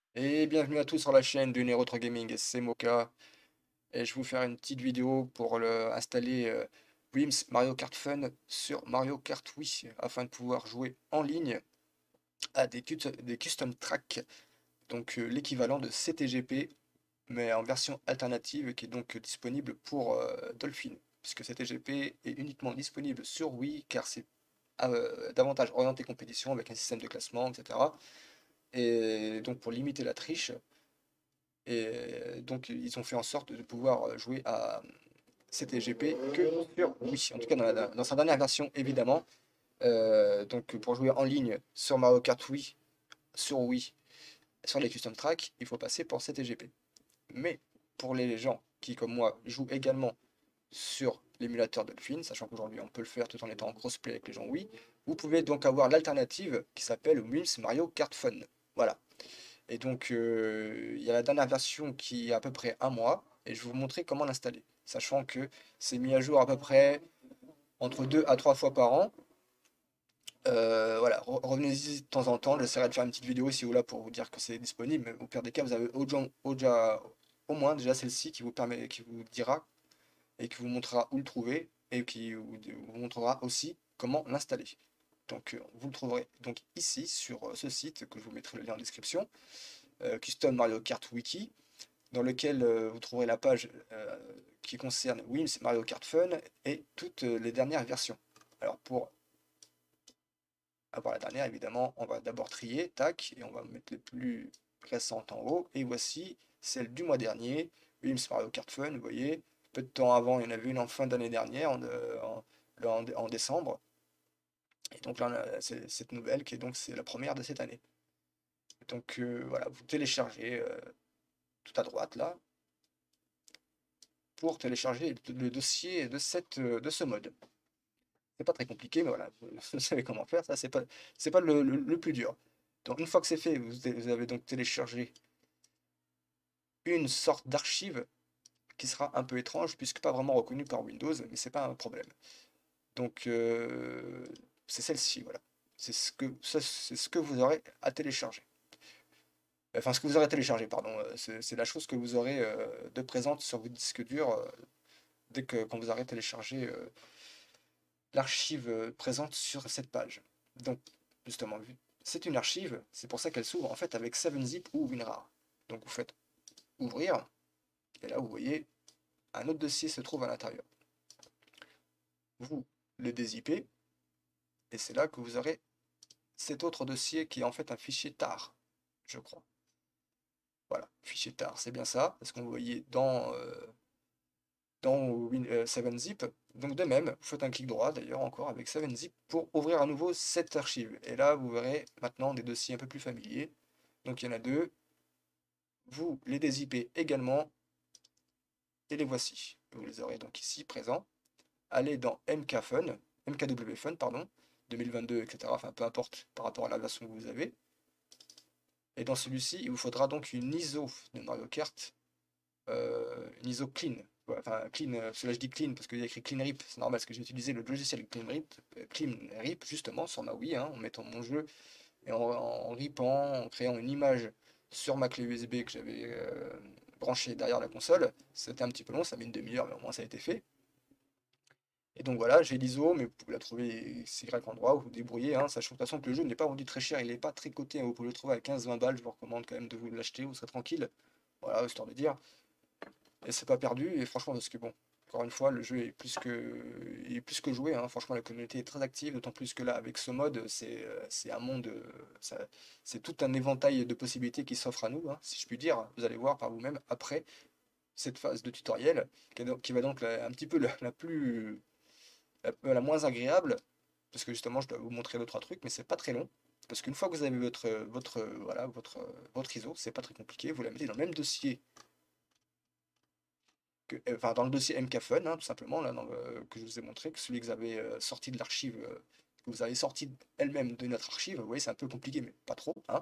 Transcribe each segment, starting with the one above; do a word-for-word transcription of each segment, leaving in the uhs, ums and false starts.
Et bienvenue à tous sur la chaîne de Nero trois Gaming, c'est Moka. Et je vais vous faire une petite vidéo pour le, installer euh, Wims Mario Kart Fun sur Mario Kart Wii afin de pouvoir jouer en ligne à des, cut- des custom tracks, donc euh, l'équivalent de C T G P mais en version alternative qui est donc disponible pour euh, Dolphin, puisque C T G P est uniquement disponible sur Wii car c'est euh, davantage orienté compétition avec un système de classement, et cetera. Et donc pour limiter la triche. Et donc, ils ont fait en sorte de pouvoir jouer à C T G P que sur Wii. En tout cas, dans, la- dans sa dernière version, évidemment. Euh, donc, pour jouer en ligne sur Mario Kart Wii, sur Wii, sur les custom tracks, il faut passer pour C T G P. Mais pour les gens qui, comme moi, jouent également sur l'émulateur Dolphin, sachant qu'aujourd'hui on peut le faire tout en étant en crossplay avec les gens Wii, vous pouvez donc avoir l'alternative qui s'appelle Wims Mario Kart Fun. Voilà. Et donc, euh, il y a la dernière version qui a à peu près un mois, et je vais vous montrer comment l'installer. Sachant que c'est mis à jour à peu près entre deux à trois fois par an. Euh, voilà, re- revenez-y de temps en temps, j'essaierai de faire une petite vidéo ici ou là pour vous dire que c'est disponible, mais au pire des cas, vous avez au, gen- au déjà- au moins déjà celle-ci qui vous permet, qui vous dira et qui vous montrera où le trouver, et qui vous, vous montrera aussi comment l'installer. Donc, euh, vous le trouverez donc ici sur euh, ce site, que je vous mettrai le lien en description, euh, Custom Mario Kart Wiki, dans lequel euh, vous trouverez la page euh, qui concerne Wims Mario Kart Fun et toutes euh, les dernières versions. Alors pour avoir la dernière, évidemment, on va d'abord trier, tac, et on va mettre les plus récentes en haut. Et voici celle du mois dernier, Wims Mario Kart Fun, vous voyez. Peu de temps avant, il y en avait une en fin d'année dernière, en, euh, en, en, en décembre. Et donc là, c'est cette nouvelle qui est donc c'est la première de cette année. Donc euh, voilà, vous téléchargez euh, tout à droite là, pour télécharger le dossier de, cette, de ce mode. C'est pas très compliqué, mais voilà, vous savez comment faire, ça c'est pas, c'est pas le, le, le plus dur. Donc une fois que c'est fait, vous, vous avez donc téléchargé une sorte d'archive qui sera un peu étrange puisque pas vraiment reconnue par Windows, mais c'est pas un problème. Donc euh, c'est celle-ci, voilà. C'est ce que c'est ce que vous aurez à télécharger. Enfin, ce que vous aurez téléchargé, pardon. C'est la chose que vous aurez euh, de présente sur votre disque dur euh, dès que quand vous aurez téléchargé euh, l'archive euh, présente sur cette page. Donc, justement, vu, c'est une archive, c'est pour ça qu'elle s'ouvre en fait avec seven zip ou WinRAR. Donc vous faites ouvrir, et là vous voyez, un autre dossier se trouve à l'intérieur. Vous le dézippez, et c'est là que vous aurez cet autre dossier qui est en fait un fichier tar, je crois. Voilà, fichier tar, c'est bien ça, parce qu'on voyait dans, euh, dans Win, euh, seven zip. Donc de même, vous faites un clic droit d'ailleurs encore avec seven zip pour ouvrir à nouveau cette archive. Et là, vous verrez maintenant des dossiers un peu plus familiers. Donc il y en a deux. Vous les dézippez également et les voici. Vous les aurez donc ici présents. Allez dans M K Fun, M K W Fun, pardon, deux mille vingt-deux, et cetera. Enfin, peu importe par rapport à la version que vous avez. Et dans celui-ci, il vous faudra donc une I S O de Mario Kart, euh, une I S O clean. Ouais, enfin, clean, euh, parce que là je dis clean parce qu'il y a écrit clean rip, c'est normal parce que j'ai utilisé le logiciel clean rip, euh, clean rip justement sur ma Wii, hein, en mettant mon jeu et en, en ripant, en créant une image sur ma clé U S B que j'avais euh, branchée derrière la console. C'était un petit peu long, ça met une demi-heure, mais au moins ça a été fait. Et donc voilà, j'ai l'I S O, mais vous pouvez la trouver C Y endroit où vous vous débrouillez, hein, sachant de toute façon que le jeu n'est pas vendu très cher, il n'est pas tricoté, hein, vous pouvez le trouver à quinze vingt balles, je vous recommande quand même de vous l'acheter, vous serez tranquille. Voilà, histoire de dire. Et c'est pas perdu, et franchement, parce que bon, encore une fois, le jeu est plus que, il est plus que joué, hein. Franchement, la communauté est très active, d'autant plus que là, avec ce mode, c'est euh, c'est un monde, euh, ça- c'est tout un éventail de possibilités qui s'offre à nous, hein, si je puis dire. Vous allez voir par vous-même après cette phase de tutoriel, qui, est donc- qui va donc la- un petit peu la, la plus, la, la moins agréable, parce que justement, je dois vous montrer deux, trois trucs, mais c'est pas très long. Parce qu'une fois que vous avez votre, votre, voilà, votre, votre I S O, c'est pas très compliqué, vous la mettez dans le même dossier que, euh, enfin, dans le dossier M K Fun, hein, tout simplement, là, dans le- que je vous ai montré, que celui que vous avez euh, sorti de l'archive, euh, que vous avez sorti elle-même de notre archive, vous voyez, c'est un peu compliqué, mais pas trop, hein.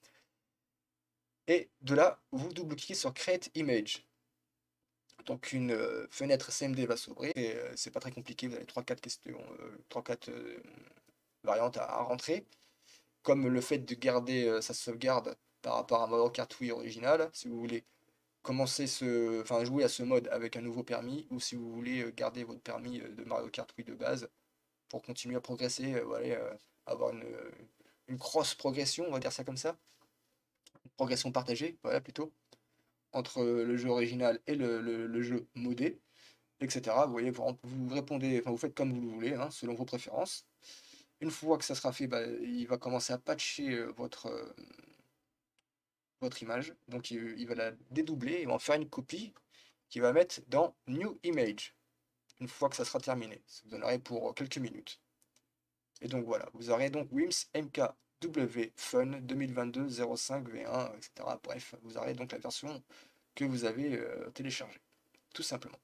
Et de là, vous double-cliquez sur Create Image. Donc une euh, fenêtre C M D va s'ouvrir, et euh, c'est pas très compliqué, vous avez trois quatre questions, euh, trois quatre euh, variantes à, à rentrer, comme le fait de garder euh, sa sauvegarde par rapport à Mario Kart Wii original, si vous voulez commencer ce, enfin jouer à ce mode avec un nouveau permis, ou si vous voulez euh, garder votre permis euh, de Mario Kart Wii de base pour continuer à progresser, euh, voilà, euh, avoir une, euh, une grosse progression, on va dire ça comme ça, une progression partagée, voilà plutôt, entre euh, le jeu original et le, le- le jeu modé, et cetera. Vous voyez, vous, rem- vous répondez, enfin vous faites comme vous le voulez, hein, selon vos préférences. Une fois que ça sera fait, bah, il va commencer à patcher euh, votre, euh, votre image. Donc il, il va la dédoubler, il va en faire une copie qu'il va mettre dans New Image. Une fois que ça sera terminé, ça vous donnerait pour quelques minutes. Et donc voilà, vous aurez donc Wims M K W Fun deux mille vingt-deux zéro cinq V un, et cetera. Bref, vous aurez donc la version que vous avez euh, téléchargée, tout simplement.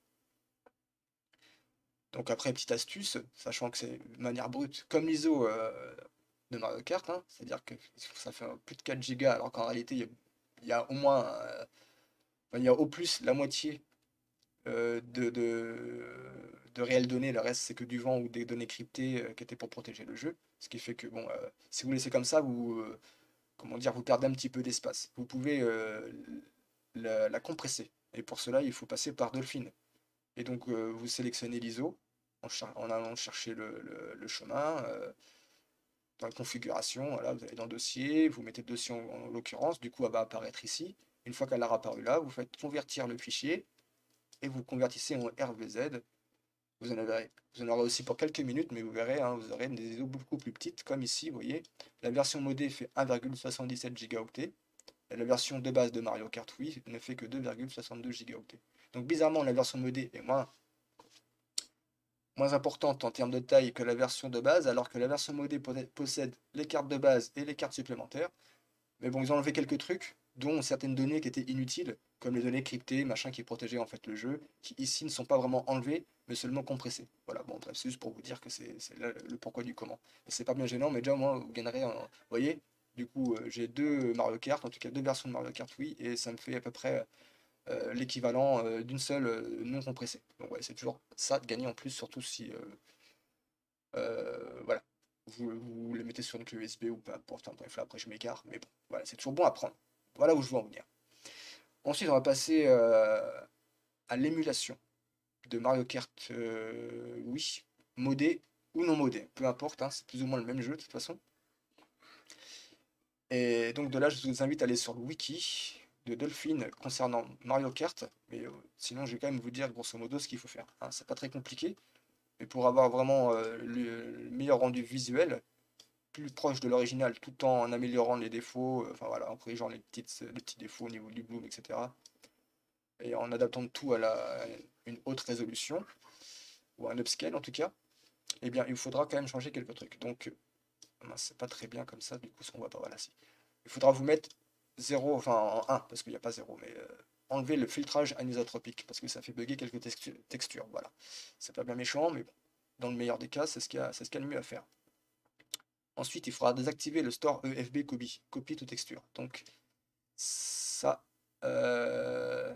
Donc après, petite astuce, sachant que c'est de manière brute, comme l'I S O euh, de Mario Kart, hein, c'est-à-dire que ça fait plus de quatre gigas, alors qu'en réalité, il y, a, il y a au moins, euh, enfin, il y a au plus la moitié euh, de, de, de réelles données, le reste c'est que du vent ou des données cryptées euh, qui étaient pour protéger le jeu. Ce qui fait que bon, euh, si vous laissez comme ça, vous, euh, comment dire, vous perdez un petit peu d'espace. Vous pouvez euh, la, la compresser. Et pour cela, il faut passer par Dolphin. Et donc euh, vous sélectionnez l'I S O en, en allant chercher le, le, le chemin. Euh, dans la configuration, voilà, vous allez dans le dossier, vous mettez le dossier en, en l'occurrence, du coup elle va apparaître ici. Une fois qu'elle a apparu là, vous faites convertir le fichier et vous convertissez en R V Z. Vous en, avez, vous en aurez aussi pour quelques minutes, mais vous verrez, hein, vous aurez des I S O beaucoup plus petites, comme ici, vous voyez. La version modée fait un virgule soixante-dix-sept gigaoctets, et la version de base de Mario Kart Wii ne fait que deux virgule soixante-deux gigaoctets. Donc bizarrement, la version modée est moins, moins importante en termes de taille que la version de base, alors que la version modée possède les cartes de base et les cartes supplémentaires. Mais bon, ils ont enlevé quelques trucs, dont certaines données qui étaient inutiles, comme les données cryptées, machin qui protégeaient en fait le jeu, qui ici ne sont pas vraiment enlevées, mais seulement compressées. Voilà, bon, bref, c'est juste pour vous dire que c'est le, le pourquoi du comment. C'est pas bien gênant, mais déjà, moi, vous gagnerez un. Vous voyez, du coup, euh, j'ai deux Mario Kart, en tout cas deux versions de Mario Kart, oui, et ça me fait à peu près euh, l'équivalent euh, d'une seule euh, non compressée. Donc, ouais, c'est toujours ça de gagner en plus, surtout si. Euh, euh, voilà. Vous, vous les mettez sur une clé U S B ou peu importe, enfin, bref, là après je m'égare, mais bon, voilà, c'est toujours bon à prendre. Voilà où je veux en venir. Ensuite, on va passer euh, à l'émulation de Mario Kart, euh, oui, modé ou non modé, peu importe, hein, c'est plus ou moins le même jeu de toute façon. Et donc de là, je vous invite à aller sur le wiki de Dolphin concernant Mario Kart, mais euh, sinon je vais quand même vous dire grosso modo ce qu'il faut faire. Hein, c'est pas très compliqué, mais pour avoir vraiment euh, le, le meilleur rendu visuel, plus proche de l'original, tout en améliorant les défauts, euh, enfin voilà, en corrigeant les, petites, les petits défauts au niveau du bloom, et cetera. Et en adaptant tout à, la, à une haute résolution, ou un upscale en tout cas, eh bien il faudra quand même changer quelques trucs. Donc, c'est pas très bien comme ça, du coup, ce qu'on voit pas, voilà, si. Il faudra vous mettre zéro, enfin en un, parce qu'il n'y a pas zéro, mais euh, enlever le filtrage anisotropique, parce que ça fait bugger quelques textu textures, voilà. C'est pas bien méchant, mais bon, dans le meilleur des cas, c'est ce qu'il y a, c'est ce qu'il y a de mieux à faire. Ensuite, il faudra désactiver le store E F B copy, copie to texture. Donc, ça, euh,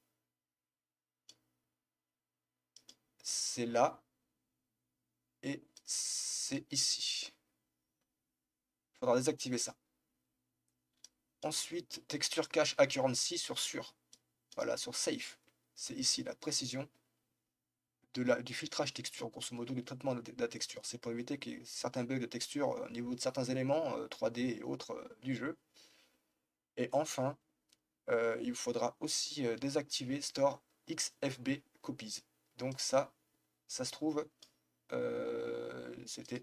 c'est là, et c'est ici. Il faudra désactiver ça. Ensuite, texture cache accuracy sur sur. Voilà, sur safe. C'est ici la précision de la, du filtrage texture, grosso modo, du traitement de, de la texture. C'est pour éviter qu'il y ait certains bugs de texture au niveau de certains éléments euh, trois D et autres euh, du jeu. Et enfin, euh, il faudra aussi euh, désactiver Store X F B Copies. Donc ça, ça se trouve, euh, c'était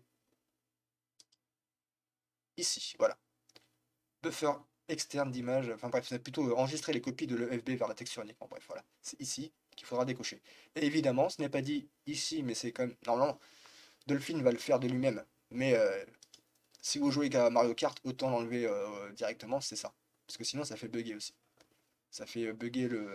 ici, voilà. Buffer externe d'image, enfin bref, c'est plutôt enregistrer les copies de l'E F B vers la texture uniquement, bref, voilà. C'est ici qu'il faudra décocher. Et évidemment, ce n'est pas dit ici, mais c'est quand même, normalement, Dolphin va le faire de lui-même. Mais euh, si vous jouez qu'à Mario Kart, autant l'enlever euh, directement, c'est ça. Parce que sinon, ça fait bugger aussi. Ça fait euh, bugger le,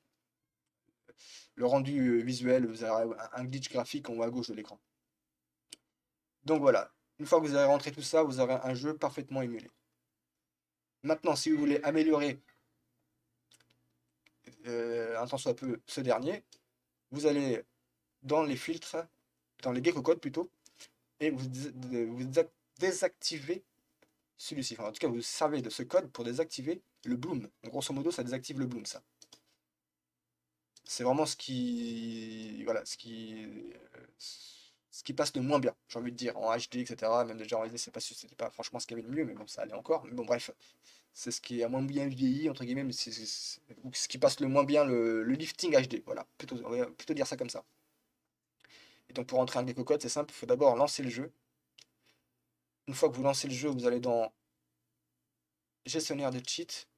le rendu euh, visuel, vous avez un glitch graphique en haut à gauche de l'écran. Donc voilà, une fois que vous avez rentré tout ça, vous aurez un jeu parfaitement émulé. Maintenant, si vous voulez améliorer euh, un tant soit peu ce dernier, vous allez dans les filtres, dans les gecko codes plutôt, et vous, vous désactivez celui-ci. Enfin, en tout cas, vous servez de ce code pour désactiver le bloom. Donc, grosso modo, ça désactive le bloom, ça. C'est vraiment ce qui, voilà, ce qui, ce qui passe le moins bien, j'ai envie de dire, en H D, et cetera. Même déjà en H D, c'est pas, c'était pas franchement ce qu'il y avait de mieux, mais bon, ça allait encore. Mais bon, bref, c'est ce qui est à moins bien vieilli, entre guillemets, mais c'est ce qui passe le moins bien le, le lifting H D. Voilà, plutôt, on va plutôt dire ça comme ça. Et donc, pour entrer un Gecko Code, c'est simple, il faut d'abord lancer le jeu. Une fois que vous lancez le jeu, vous allez dans gestionnaire de cheat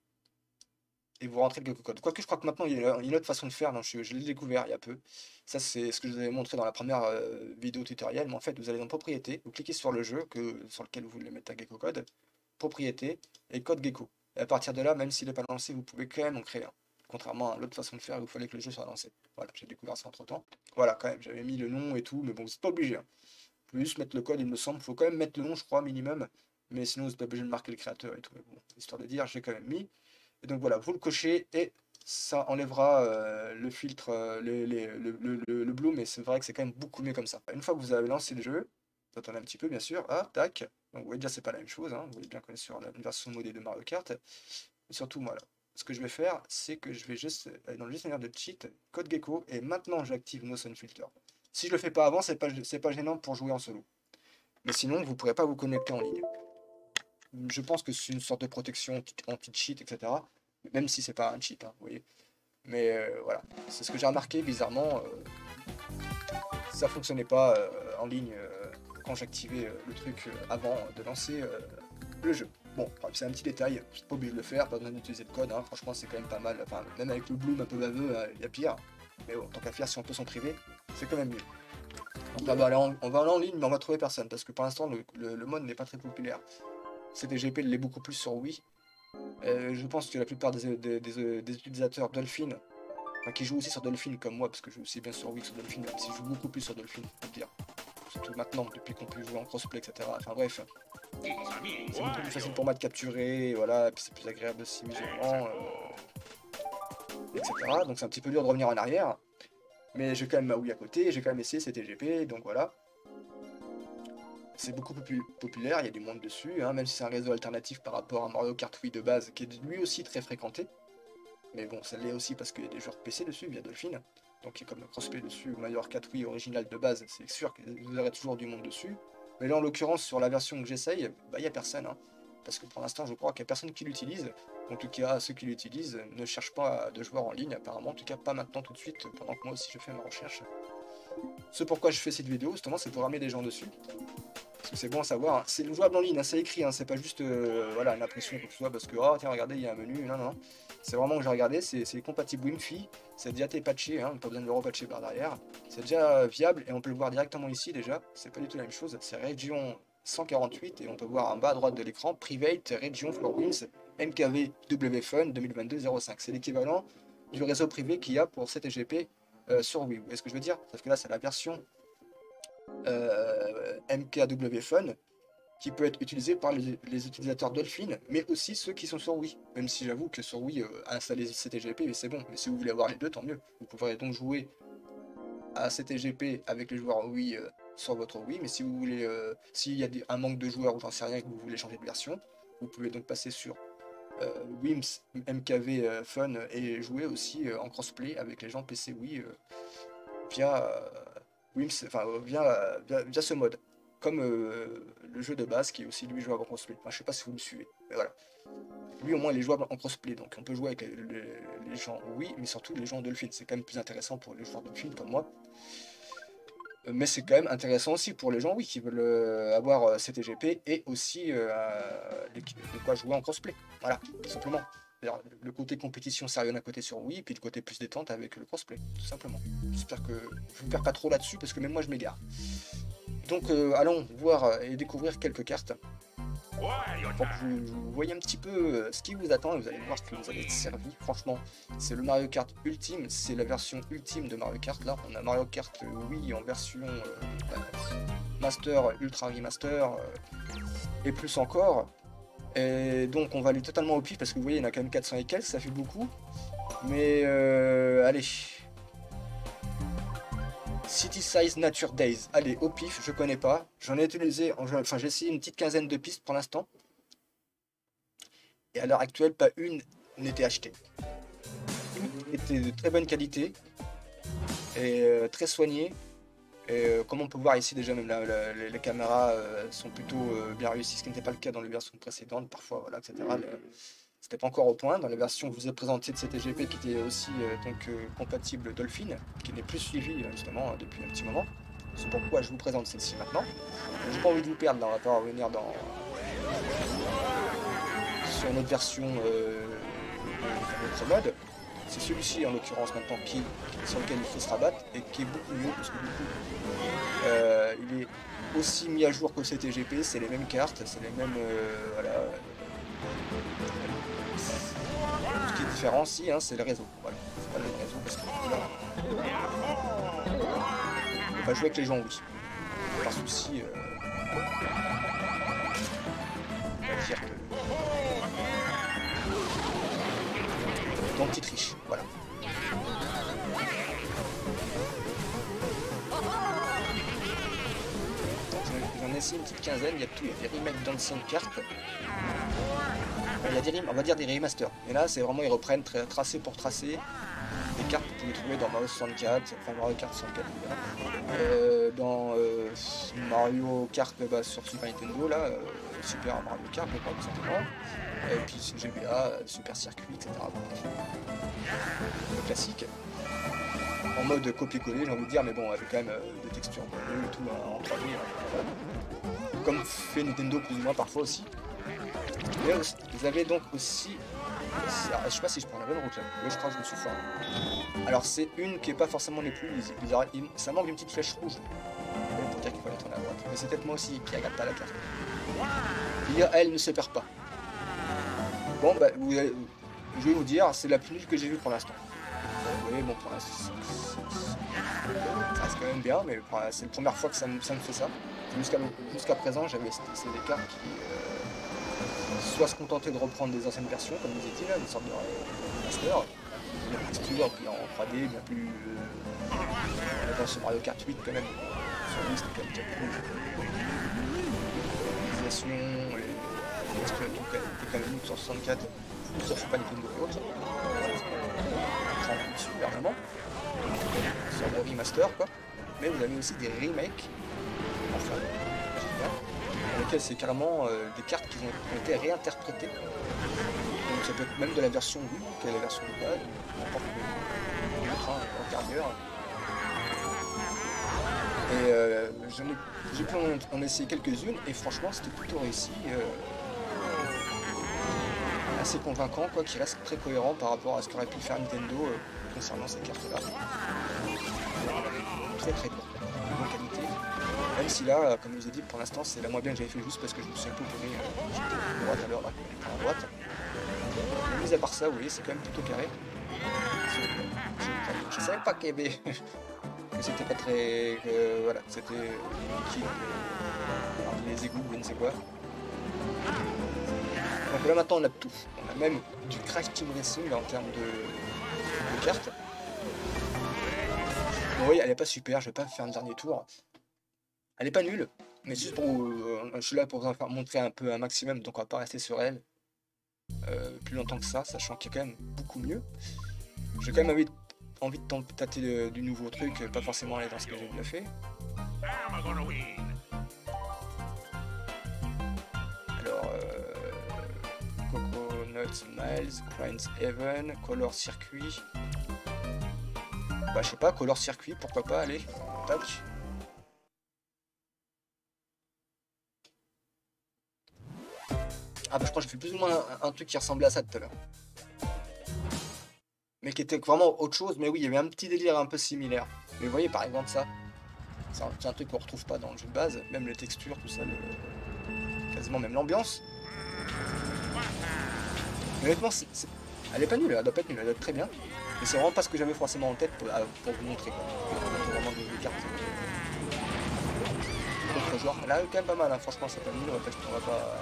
et vous rentrez le Gecko Code. Quoique je crois que maintenant il y a une autre façon de faire, donc je, je l'ai découvert il y a peu. Ça c'est ce que je vous avais montré dans la première euh, vidéo tutoriel, mais en fait vous allez dans propriété, vous cliquez sur le jeu que, sur lequel vous voulez mettre un Gecko Code, propriété et code Gecko. Et à partir de là, même s'il n'est pas lancé, vous pouvez quand même en créer un. Contrairement à l'autre façon de faire, il fallait que le jeu soit lancé. Voilà, j'ai découvert ça entre temps. Voilà, quand même, j'avais mis le nom et tout, mais bon, vous n'êtes pas obligé. Hein. Vous pouvez juste mettre le code, il me semble. Il faut quand même mettre le nom, je crois, minimum. Mais sinon, vous n'êtes pas obligé de marquer le créateur et tout. Mais bon, histoire de dire, j'ai quand même mis. Et donc voilà, vous le cochez et ça enlèvera euh, le filtre, euh, les, les, le, le, le, le blue, mais c'est vrai que c'est quand même beaucoup mieux comme ça. Une fois que vous avez lancé le jeu, vous attendez un petit peu bien sûr, ah, tac, donc vous voyez déjà c'est pas la même chose, hein. Vous voyez bien qu'on est sur la version modée de Mario Kart. Et surtout, voilà, ce que je vais faire, c'est que je vais juste aller dans le gestionnaire de cheat, code Gecko, et maintenant j'active Motion Filter. Si je le fais pas avant, c'est pas, c'est pas gênant pour jouer en solo. Mais sinon, vous pourrez pas vous connecter en ligne. Je pense que c'est une sorte de protection anti-cheat, et cetera. Même si c'est pas un cheat, hein, vous voyez. Mais euh, voilà, c'est ce que j'ai remarqué, bizarrement, euh, ça fonctionnait pas euh, en ligne euh, quand j'activais euh, le truc euh, avant de lancer euh, le jeu. Bon, c'est un petit détail, je suis pas obligé de le faire, pas besoin d'utiliser le code, hein, franchement c'est quand même pas mal, enfin même avec le bloom un peu baveux, euh, il y a pire. Mais bon, tant qu'à faire, si on peut s'en priver, c'est quand même mieux. Donc là, on va, aller en, on va aller en ligne, mais on va trouver personne, parce que pour l'instant, le, le, le mode n'est pas très populaire. C T G P l'est beaucoup plus sur Wii. Euh, je pense que la plupart des, des, des, des utilisateurs Dolphin, enfin qui jouent aussi sur Dolphin comme moi, parce que je joue aussi bien sur Wii que sur Dolphin, même si je joue beaucoup plus sur Dolphin, faut le dire. Surtout maintenant, depuis qu'on peut jouer en crossplay, et cetera. Enfin bref, c'est beaucoup plus facile pour moi de capturer, voilà, et puis c'est plus agréable aussi visuellement, euh, et cetera. Donc c'est un petit peu dur de revenir en arrière. Mais j'ai quand même ma Wii à côté, j'ai quand même essayé C T G P, donc voilà. C'est beaucoup plus populaire, il y a du monde dessus, hein, même si c'est un réseau alternatif par rapport à Mario Kart Wii de base, qui est lui aussi très fréquenté. Mais bon, ça l'est aussi parce qu'il y a des joueurs P C dessus, via Dolphin. Donc il y a comme le crossplay dessus, Mario Kart Wii original de base, c'est sûr que vous aurez toujours du monde dessus. Mais là, en l'occurrence, sur la version que j'essaye, bah, il n'y a personne. Hein, parce que pour l'instant, je crois qu'il n'y a personne qui l'utilise. En tout cas, ceux qui l'utilisent ne cherchent pas de joueurs en ligne, apparemment. En tout cas, pas maintenant tout de suite, pendant que moi aussi je fais ma recherche. Ce pourquoi je fais cette vidéo, justement, c'est pour ramener des gens dessus. Parce que c'est bon à savoir, hein. C'est jouable en ligne, hein, c'est écrit, hein, c'est pas juste euh, voilà, une impression que ce soit parce que, oh tiens, regardez, il y a un menu, non, non. C'est vraiment que j'ai regardé, c'est compatible Wi-Fi, c'est déjà été patché, hein, pas besoin de le repatcher par derrière. C'est déjà viable et on peut le voir directement ici déjà, c'est pas du tout la même chose, c'est Region cent quarante-huit et on peut voir en bas à droite de l'écran, Private Region for Wins, M K V W Fun deux mille vingt-deux zéro cinq. C'est l'équivalent du réseau privé qu'il y a pour C T G P euh, sur Wii. Vous voyez ce que je veux dire? Sauf que là, c'est la version Euh, M K W Fun qui peut être utilisé par les, les utilisateurs Dolphin, mais aussi ceux qui sont sur Wii. Même si j'avoue que sur Wii, euh, installer C T G P, c'est bon. Mais si vous voulez avoir les deux, tant mieux. Vous pourrez donc jouer à C T G P avec les joueurs Wii euh, sur votre Wii. Mais si vous voulez, euh, s'il y a des, un manque de joueurs ou j'en sais rien et que vous voulez changer de version, vous pouvez donc passer sur euh, Wims M K V euh, Fun et jouer aussi euh, en crossplay avec les gens P C Wii euh, via euh, Wims, enfin via, via, via ce mode, comme euh, le jeu de base qui est aussi lui jouable en crossplay. Enfin, je sais pas si vous me suivez, mais voilà. Lui au moins il est jouable en crossplay, donc on peut jouer avec les, les, les gens oui, mais surtout les gens Dolphin. C'est quand même plus intéressant pour les joueurs Dolphin comme moi. Mais c'est quand même intéressant aussi pour les gens oui qui veulent euh, avoir euh, C T G P et aussi euh, de quoi jouer en crossplay. Voilà, tout simplement. Le côté compétition sérieux d'un côté sur Wii, puis le côté plus détente avec le crossplay, tout simplement. J'espère que je ne perds pas trop là-dessus, parce que même moi je m'égare. Donc euh, allons voir et découvrir quelques cartes, pour que vous, vous voyez un petit peu euh, ce qui vous attend, et vous allez voir ce que vous allez être servi. Franchement, c'est le Mario Kart Ultime, c'est la version ultime de Mario Kart. Là, on a Mario Kart Wii en version euh, Master, Ultra Remaster, euh, et plus encore. Et donc on va aller totalement au pif parce que vous voyez il y en a quand même quatre cents et quelques, ça fait beaucoup. Mais euh, allez. City Size Nature Days. Allez, au pif, je connais pas. J'en ai utilisé, enfin j'ai essayé une petite quinzaine de pistes pour l'instant. et à l'heure actuelle, pas une n'était achetée. Toutes étaient de très bonne qualité et euh, très soignées. Et euh, comme on peut voir ici déjà, même la, la, les, les caméras euh, sont plutôt euh, bien réussies, ce qui n'était pas le cas dans les versions précédentes, parfois, voilà, et cetera. Le, c'était pas encore au point. Dans la version que je vous ai présentée de C T G P, qui était aussi euh, donc euh, compatible Dolphin, qui n'est plus suivie euh, justement depuis un petit moment. C'est pourquoi je vous présente celle-ci maintenant. J'ai pas envie de vous perdre, là, on va pas revenir dans sur notre version euh, de notre mode. C'est celui-ci en l'occurrence maintenant qui, sur lequel il faut se rabattre et qui est beaucoup mieux parce que du coup euh, il est aussi mis à jour que C T G P, c'est les mêmes cartes, c'est les mêmes euh, voilà. Ce qui est différent aussi, hein, c'est le réseau. Voilà, c'est pas le même réseau parce que là, on va jouer avec les gens, oui. Par souci, euh, on va dire que dans petite riche, voilà. J'en ai essayé une petite quinzaine, il y a tout, il y a des remakes d'anciennes cartes. Il y a des, on va dire des remasters. Et là, c'est vraiment, ils reprennent tra tracé pour tracé des cartes que vous pouvez trouver dans Mario soixante-quatre, enfin Mario Kart soixante-quatre, euh, dans euh, Mario Kart bah, sur Super Nintendo, là, euh, Super Mario Kart, je crois, tout simplement. Et puis G B A, Super Circuit, et cetera. Le classique. En mode copier-coller, j'ai envie de dire, mais bon, avec quand même euh, des textures bleues et tout hein, en trois D. Hein, voilà. Comme fait Nintendo plus ou moins parfois aussi. Mais vous avez donc aussi, alors, je sais pas si je prends la bonne route là, là je crois que je me suis foiré. Alors c'est une qui est pas forcément les plus lisibles, ça manque d'une petite flèche rouge pour dire qu'il faut aller tourner à droite, mais c'est peut-être moi aussi qui regarde pas la carte. Dire elle ne se perd pas. Bon bah vous allez, je vais vous dire, c'est la plus nulle que j'ai vue pour l'instant. Vous voyez, bon pour l'instant ça reste quand même bien, mais c'est la première fois que ça me, ça me fait ça. Jusqu'à jusqu'à présent j'avais c'est des cartes qui euh, soit se contenter de reprendre des anciennes versions, comme vous étiez là, une sorte de euh, master, bien plus texture, puis en trois D, bien plus euh, dans ce Mario Kart huit quand même, sur lui c'était quand même déjà plus l'utilisation, les textures et tout, quand même sur soixante-quatre, sur Super Nintendo et autres, ça en dessus vraiment, sur le remaster quoi, mais vous avez aussi des remakes, enfin, dans lesquels c'est carrément euh, des cartes qui ont été réinterprétées. Donc ça peut être même de la version Wii, qui est la version de base, n'importe quel autre, hein, encore ailleurs. Et euh, j'ai pu en, en essayer quelques-unes, et franchement c'était plutôt réussi. Euh, assez convaincant, quoi, qui reste très cohérent par rapport à ce qu'aurait pu faire Nintendo euh, concernant ces cartes-là. Très très bon, bonne qualité. Même si là, comme je vous ai dit, pour l'instant, c'est la moins bien que j'avais fait juste parce que je me suis un peu paumé à droite à l'heure, là, à droite. Mais mis à part ça, vous voyez, c'est quand même plutôt carré. Je savais pas qu'il y avait... que c'était pas très... Euh, voilà, c'était liquide. Parmi les égouts, je ne sais quoi. Donc là, maintenant, on a tout. On a même du Crash Team Racing en termes de, de cartes. Bon, oui, elle est pas super, je vais pas faire un dernier tour. Elle est pas nulle, mais juste pour... Euh, je suis là pour vous en faire montrer un peu un maximum, donc on va pas rester sur elle euh, plus longtemps que ça, sachant qu'il y a quand même beaucoup mieux. J'ai quand même envie de, envie de tâter de, du nouveau truc, pas forcément aller dans ce que j'ai déjà fait. Alors, euh, Coconut Miles, Prince Heaven, Color Circuit. Bah, je sais pas, Color Circuit, pourquoi pas, allez, tac. Ah bah je crois que j'ai fait plus ou moins un, un truc qui ressemblait à ça tout à l'heure. Mais qui était vraiment autre chose, mais oui, il y avait un petit délire un peu similaire. Mais vous voyez par exemple ça, c'est un, un truc qu'on retrouve pas dans le jeu de base, même les textures, tout ça, le... quasiment même l'ambiance. Mais honnêtement, c est, c est... elle est pas nulle, elle doit pas être nulle, elle doit être très bien. Mais c'est vraiment pas ce que j'avais forcément en tête pour, pour vous montrer. C'est vraiment des, des cartes. D'autres joueurs, elle a quand même pas mal, hein. Franchement c'est pas nul, en fait on va pas...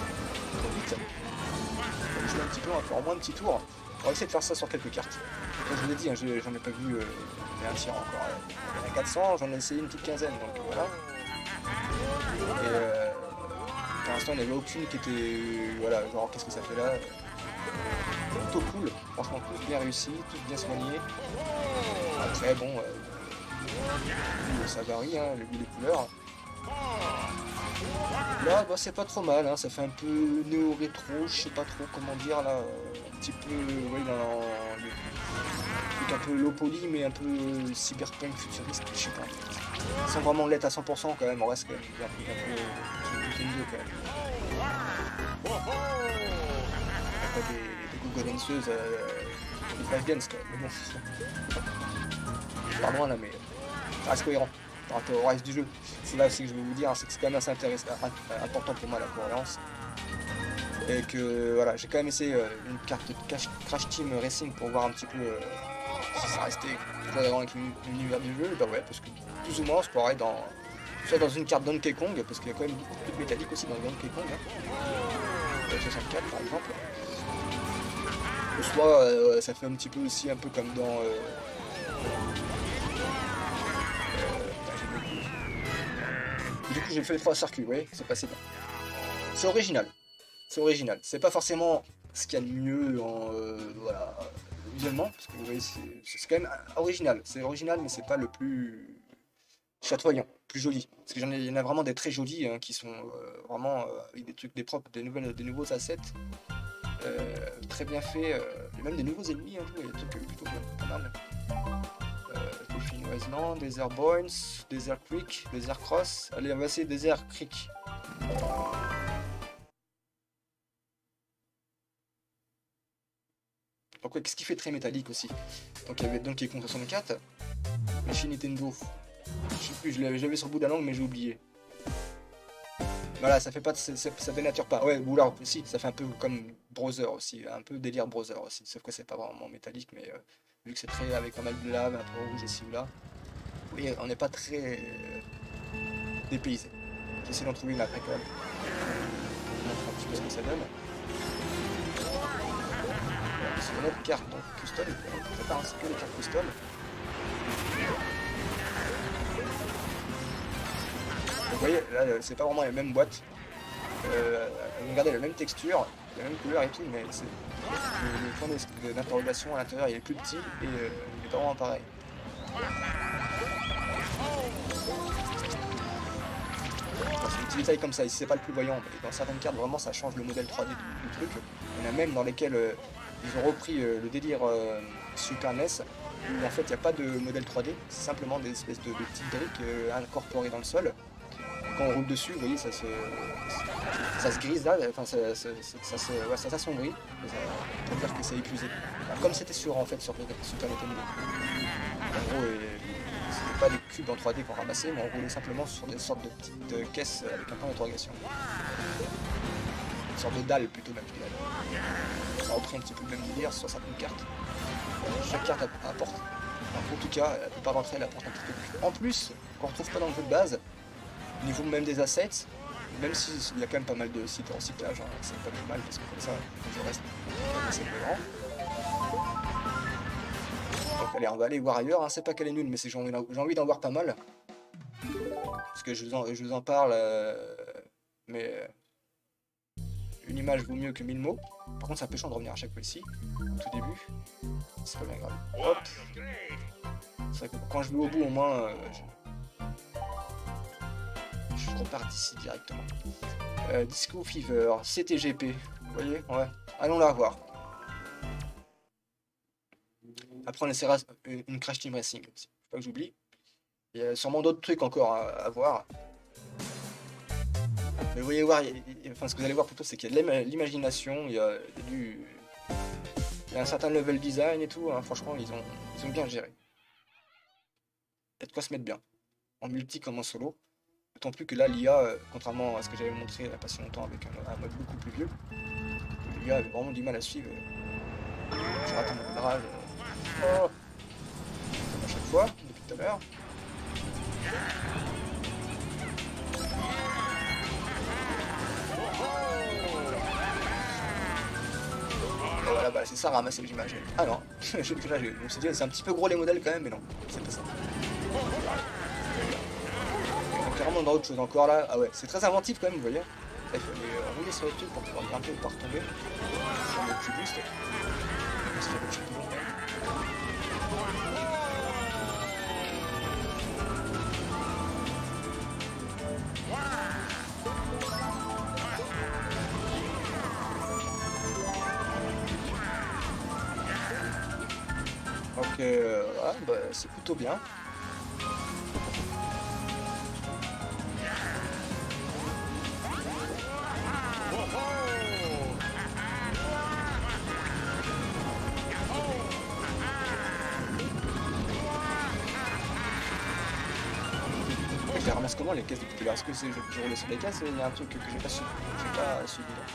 On va jouer un petit peu, on va faire au moins un petit tour. On va essayer de faire ça sur quelques cartes. comme je vous l'ai dit, hein, j'en ai pas vu euh, un tiers encore. Il y en a quatre cents, j'en ai essayé une petite quinzaine, donc voilà. Et euh, pour l'instant, il n'y avait aucune qui était, voilà, genre qu'est-ce que ça fait là? Plutôt cool, franchement, tous bien réussi, tous bien soignés. Après, bon, euh, ça varie, hein, le goût des couleurs. Là, bah, c'est pas trop mal, hein, ça fait un peu néo-rétro, je sais pas trop comment dire, là, un petit peu, oui, dans le truc un peu low poly, mais un peu cyberpunk futuriste, je sais pas. Sans vraiment l'être à cent pour cent quand même, on reste quand même un truc un peu Nintendo quand même. Pas des, des Google danseuses, euh, des flash dance quoi, mais bon. Je pars loin là, mais ça reste cohérent par rapport au reste du jeu. C'est là aussi que je vais vous dire, c'est que c'est quand même assez intéressant, important pour moi la cohérence. Et que voilà, j'ai quand même essayé euh, une carte de Crash Team Racing pour voir un petit peu euh, si ça restait cohérent avec l'univers du jeu. Bah ouais, parce que plus ou moins c'est pareil dans, soit dans une carte Donkey Kong, parce qu'il y a quand même beaucoup de métallique aussi dans Donkey Kong, hein. soixante-quatre par exemple. Soit euh, ça fait un petit peu aussi un peu comme dans euh, du coup j'ai fait les trois circuits, vous voyez, c'est passé bien. C'est original, c'est original. C'est pas forcément ce qu'il y a de mieux en euh, voilà, visuellement, parce que vous voyez c'est quand même original. C'est original mais c'est pas le plus chatoyant, plus joli. Parce qu'il y, y en a vraiment des très jolis hein, qui sont euh, vraiment euh, avec des trucs, des propres, des, nouvelles, des nouveaux assets. Euh, très bien fait, euh, même des nouveaux ennemis, hein, il y a des trucs plutôt bien, pas mal. Euh, Delphine Wasteland, Desert Bones, Desert Creek, Desert Cross. Allez, on va essayer Desert Creek. Donc, ouais, qu'est-ce qui fait très métallique aussi? Donc, il y avait Donkey Kong soixante-quatre, mais chez Nintendo, je sais plus, je l'avais sur le bout de la langue, mais j'ai oublié. Voilà, ça fait pas, ça dénature pas. Ouais, ou alors, si, ça fait un peu comme Brother aussi, un peu délire Brother aussi, sauf que c'est pas vraiment métallique, mais euh, vu que c'est très avec pas mal de lave, un peu rouge ici ou là, oui, on n'est pas très euh, dépaysé. J'essaie d'en trouver une après quand même. Je vous montre un petit peu ce que ça donne. C'est une autre carte, donc custom, c'est pas ainsi que les cartes custom. Vous voyez, là, c'est pas vraiment les mêmes boîtes. Euh, regardez, la même texture, la même couleur et tout, mais c'est le point d'interrogation à l'intérieur, il est plus petit et euh, il est pas vraiment pareil. C'est des petits détails comme ça, ici c'est pas le plus voyant, mais dans certaines cartes, vraiment, ça change le modèle trois D du, du truc. Il y en a même dans lesquels euh, ils ont repris euh, le délire euh, Super N E S, où en fait, il n'y a pas de modèle trois D, c'est simplement des espèces de, de petites briques euh, incorporées dans le sol. Quand on roule dessus, vous voyez, ça se, ça se grise là, enfin ça, ça, ça, ça, ouais, ça s'assombrit, pour dire que c'est épuisé. Alors, comme c'était sur en fait sur Super Nintendo. En gros, c'était pas des cubes en trois D qu'on ramassait, mais on roulait simplement sur des sortes de petites euh, caisses avec un point d'interrogation. Une sorte de dalle plutôt même. Ça a repris un petit peu le même délire sur certaines cartes. Chaque carte apporte, en tout cas, la plupart d'entre elles apportent un petit peu plus. En plus, qu'on retrouve pas dans le jeu de base. Au niveau même des assets, même s'il y a quand même pas mal de sites en recyclage, hein, c'est pas plus mal parce que comme ça, je reste assez cohérent. Donc allez, on va aller voir ailleurs, hein. C'est pas qu'elle est nulle, mais j'ai envie, envie d'en voir pas mal. Parce que je vous en, je vous en parle, euh, mais euh, une image vaut mieux que mille mots. Par contre, c'est un peu chiant de revenir à chaque fois ici, au tout début. C'est pas bien grave. Hop. C'est vrai que quand je vais au bout, au moins, euh, je... je repars d'ici directement. Euh, Disco Fever, C T G P, vous voyez, ouais. Allons la voir. Après on essaiera une Crash Team Racing aussi, faut pas que j'oublie. Il y a sûrement d'autres trucs encore à, à voir. Mais vous voyez voir, il y a, enfin ce que vous allez voir plutôt c'est qu'il y a de l'imagination, il y a du... Il y a un certain level design et tout, hein. Franchement ils ont, ils ont bien géré. Il y a de quoi se mettre bien, en multi comme en solo. D'autant plus que là, l'I A, euh, contrairement à ce que j'avais montré il n'y a pas si longtemps avec un, un mode beaucoup plus vieux, l'I A avait vraiment du mal à suivre. Je rate mon démarrage. Oh, comme à chaque fois, depuis tout à l'heure. Voilà, bah, c'est ça à ramasser, j'imagine. Ah non, je, là, je me suis dit, c'est un petit peu gros les modèles quand même, mais non, c'est pas ça. Donc, clairement, dans autre chose encore là. Ah ouais, c'est très inventif quand même, vous voyez. Là, il faut aller euh, rouler sur les trucs pour pouvoir grimper ou pas retomber. Sur le petit boost. C'est un petit peu long, quand même. Donc euh, voilà, bah, c'est plutôt bien. Je les ramasse comment les caisses depuis tout à l'heure? Est-ce que c'est je, je roulais sur les caisses? Il y a un truc que j'ai pas suivi. J'ai pas suivi là.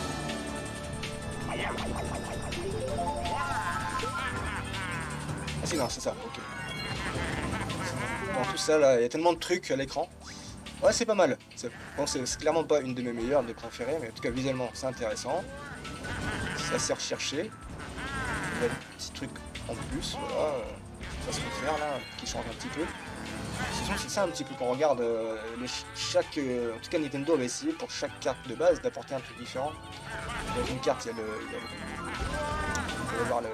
Ah si non c'est ça, ok. Dans tout ça là, il y a tellement de trucs à l'écran. Ouais c'est pas mal. Bon c'est clairement pas une de mes meilleures, de préférées, mais en tout cas visuellement c'est intéressant. C'est assez recherché. Il y a des petits trucs en plus, voilà. Ça se peut faire là, qui change un petit peu. Sinon c'est ça un petit peu qu'on regarde euh, les, chaque euh, en tout cas Nintendo avait essayé pour chaque carte de base d'apporter un truc différent. Dans une carte il y a le, il y a le on va voir le,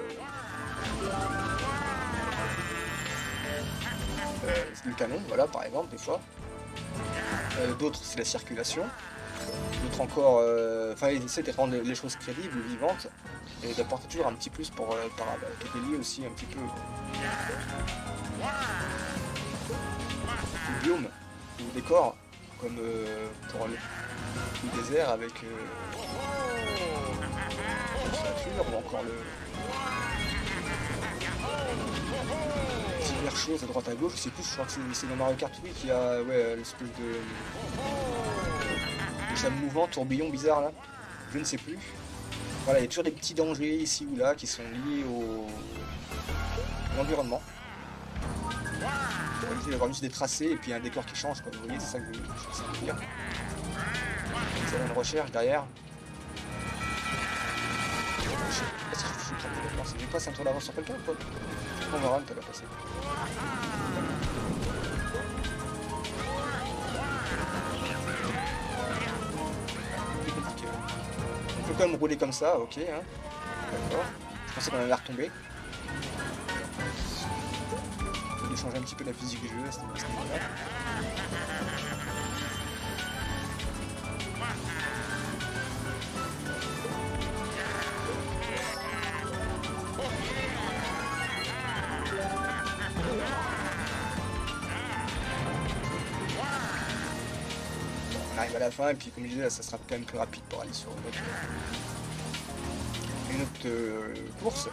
euh, le canon, voilà par exemple des fois. Euh, d'autres c'est la circulation. D'autres encore, euh, enfin ils essaient de rendre les choses crédibles, vivantes et d'apporter toujours un petit plus pour euh, par rapport qui est lié aussi un petit peu. Le biome ou le décor comme euh, pour le, le désert avec euh, la nature ou encore le divers choses à droite à gauche, je sais plus, je crois que c'est dans Mario Kart oui qui a ouais l'espèce de, de chaîne mouvant, tourbillon bizarre là, je ne sais plus. Voilà, il y a toujours des petits dangers ici ou là qui sont liés au à l'environnement. Il va y avoir juste des tracés et puis un décor qui change, comme vous voyez, c'est ça que je suis en train de dire. C'est une recherche derrière. Je sais pas si je suis en train de dire, j'ai pas un tour d'avance sur quelqu'un ou quoi? On verra, tu vas passer. C'est compliqué. On peut quand même rouler comme ça, ok. Hein. D'accord. Je pensais qu'on allait retomber. Changer un petit peu la physique du jeu à ce niveau-là. On arrive à la fin et puis comme je disais là, ça sera quand même plus rapide pour aller sur une autre, une autre euh, course.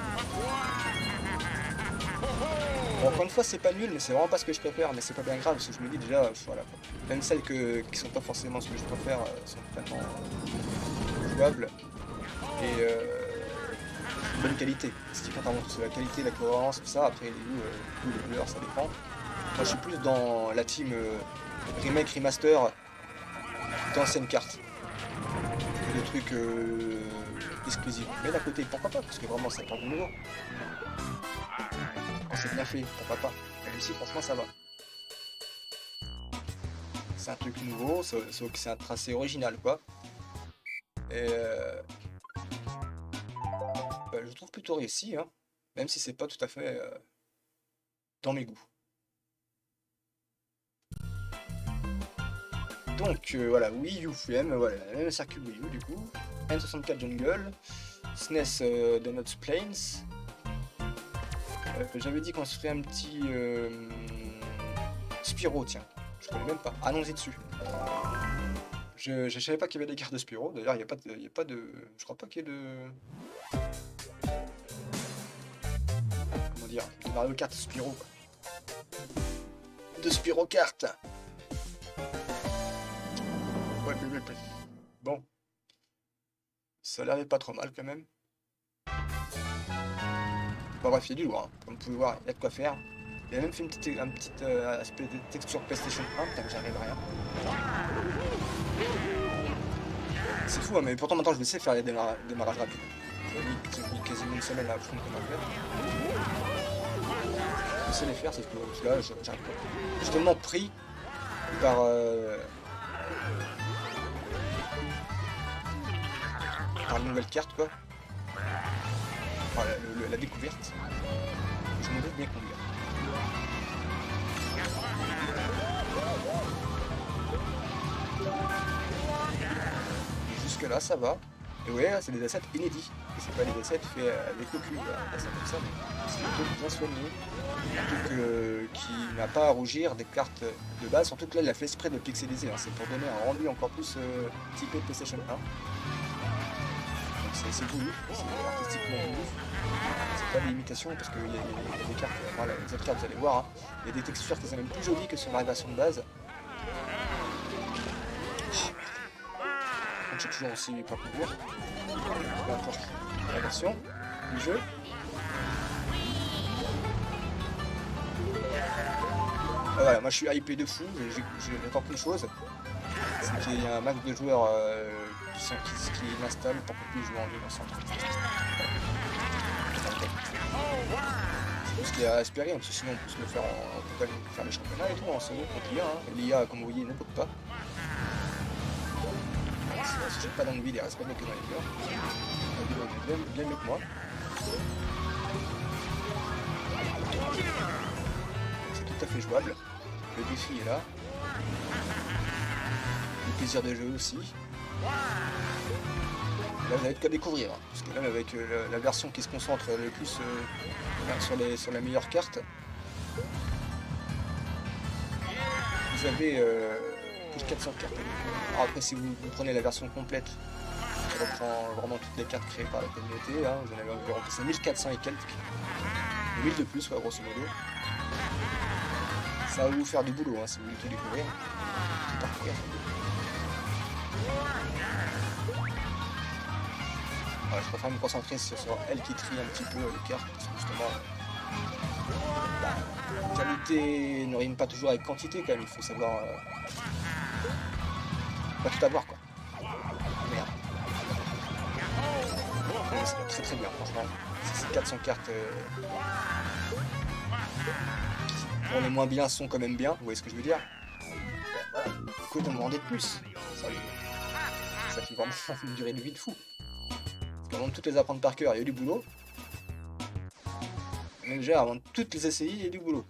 Bon, encore une fois c'est pas nul mais c'est vraiment pas ce que je préfère, mais c'est pas bien grave parce que je me dis déjà voilà, même celles que, qui sont pas forcément ce que je préfère euh, sont totalement euh, jouables et euh, bonne qualité. Ce qui compte avant tout c'est la qualité, la cohérence, tout ça. Après les goûts, euh, les couleurs ça dépend. Moi je suis plus dans la team euh, remake, remaster d'anciennes cartes, des trucs euh, exclusifs. Mais d'un côté pourquoi pas, parce que vraiment ça apporte du nouveau. Quand c'est bien fait, pourquoi pas. Même ici, franchement, ça va. C'est un truc nouveau, c'est un tracé original, quoi. Et euh... bah, je trouve plutôt réussi, hein. Même si c'est pas tout à fait euh... dans mes goûts. Donc euh, voilà, Wii U, même, voilà, le même circuit Wii U du coup. N soixante-quatre Jungle, S N E S euh, Donuts Plains. Euh, J'avais dit qu'on se ferait un petit euh, Spyro, tiens, je connais même pas. Allons-y dessus. Je, je savais pas qu'il y avait des cartes de Spyro. D'ailleurs, il n'y a pas de, il y a pas de, je crois pas qu'il y ait de, comment dire, de Mario Kart Spyro, quoi. De Spyro Kart. Ouais, ouais, ouais. Bon, ça a l'air pas trop mal quand même. Bon, bref, il y a du lourd, hein. Comme vous pouvez voir, il y a de quoi faire. Il a même fait une petite, un petit euh, aspect de texture PlayStation un, putain que j'arrive à rien. C'est fou, hein, mais pourtant maintenant je le sais faire les démarra démarrages rapides. J'ai mis, j'ai mis quasiment une semaine à apprendre comment faire. Je sais les faire, c'est que là, j'arrive pas. Je suis tellement pris par, euh, par une nouvelle carte, quoi. Enfin, la, le, la découverte. Je me laisse bien conduire. Jusque là, ça va. Et ouais, c'est des assets inédits. Et c'est pas des assets faits avec le cul. Là, c'est comme ça, mais c'est un truc bien soigné. Un truc euh, qui n'a pas à rougir des cartes de base. Surtout que là, il a fait exprès de pixeliser. Hein. C'est pour donner un rendu encore plus euh, typé PlayStation un. C'est voulu, c'est artistiquement voulu. C'est pas des imitations parce qu'il y, y, y a des cartes, voilà, les autres cartes vous allez voir, hein, il y a des textures qui sont même plus jolies que sur la version de base. Oh, donc j'ai toujours aussi pas courir. Peu importe la version du jeu. Ah, voilà, moi je suis hypé de fou, j'attends qu'une chose, c'est qu'il y a un max de joueurs euh, qui, sont, qui, qui l'installent pour qu'on puisse jouer en ligne ensemble. C'est tout ce qu'il y a à espérer, parce que sinon on peut se le faire, en, on peut aller faire les championnats et tout en solo contre l'I A. Hein. L'I A, comme vous voyez, ne peut pas. Si je ne pas dans le vide, il reste pas bloqué dans les murs. Il est bien, bien mieux que moi. C'est tout à fait jouable. Le défi est là. Le plaisir de jeu aussi. Là vous n'avez qu'à découvrir, hein, parce que même avec euh, la, la version qui se concentre le plus euh, sur, les, sur la meilleure carte, vous avez euh, plus de quatre cents cartes. Alors après si vous, vous prenez la version complète, qui reprend vraiment toutes les cartes créées par la communauté, hein, vous en avez environ mille quatre cents et quelques, mille de plus ouais, grosso modo. Ça va vous faire du boulot hein, si vous voulez tout découvrir, tout parcourir. Ouais, je préfère me concentrer sur, sur elle qui trie un petit peu les cartes, parce que justement, bah, qualité ne rime pas toujours avec quantité quand même, il faut savoir euh, pas tout avoir quoi. Merde. Mais c'est très très bien franchement, ces quatre cents cartes euh, qui pour les moins bien sont quand même bien, vous voyez ce que je veux dire. Voilà, quoi de demander de plus, ça, ça fait vraiment une durée de vie de fou. Avant de toutes les apprendre par cœur, il y a du boulot. Mais déjà, avant de toutes les essayer, il y a du boulot.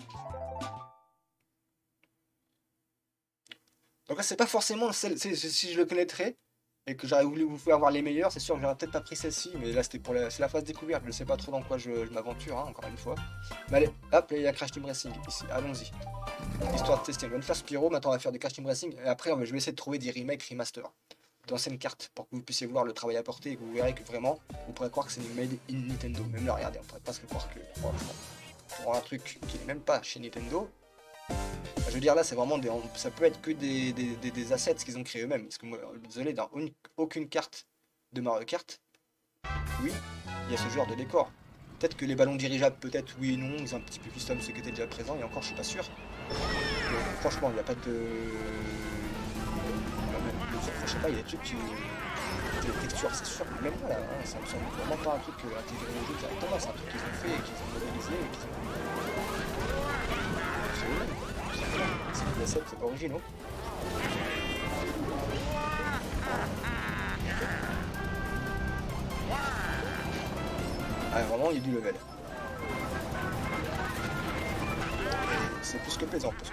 Donc là, c'est pas forcément celle, si je le connaîtrais et que j'aurais voulu vous faire avoir les meilleurs, c'est sûr que j'aurais peut-être pas pris celle-ci, mais là c'était pour la, la phase découverte, je ne sais pas trop dans quoi je, je m'aventure, hein, encore une fois. Mais allez, hop, là il y a Crash Team Racing ici, allons-y. Histoire de tester, on vient de faire Spyro, maintenant on va faire du Crash Team Racing, et après je vais essayer de trouver des remakes, remasters d'anciennes cartes pour que vous puissiez voir le travail apporté et que vous verrez que vraiment vous pourrez croire que c'est made in Nintendo. Même là, regardez, on pourrait presque croire que franchement, pour un truc qui n'est même pas chez Nintendo, je veux dire là, c'est vraiment des, ça peut être que des, des, des, des assets qu'ils ont créés eux-mêmes. Parce que moi, désolé, dans une, aucune carte de Mario Kart, oui, il y a ce genre de décor. Peut-être que les ballons dirigeables, peut-être oui et non, ils ont un petit peu custom ce qui était déjà présent, et encore je suis pas sûr. Mais, franchement, il n'y a pas de... Je sais pas, il y a des trucs qui... des textures, c'est sûr, mais même là, hein, ça me semble vraiment pas un truc euh, intégré au jeu directement, c'est un truc qu'ils ont fait et qu'ils ont modélisé et qu'ils ont... C'est des assets originaux. Ah, vraiment, il y a du level. C'est plus que plaisant, parce que...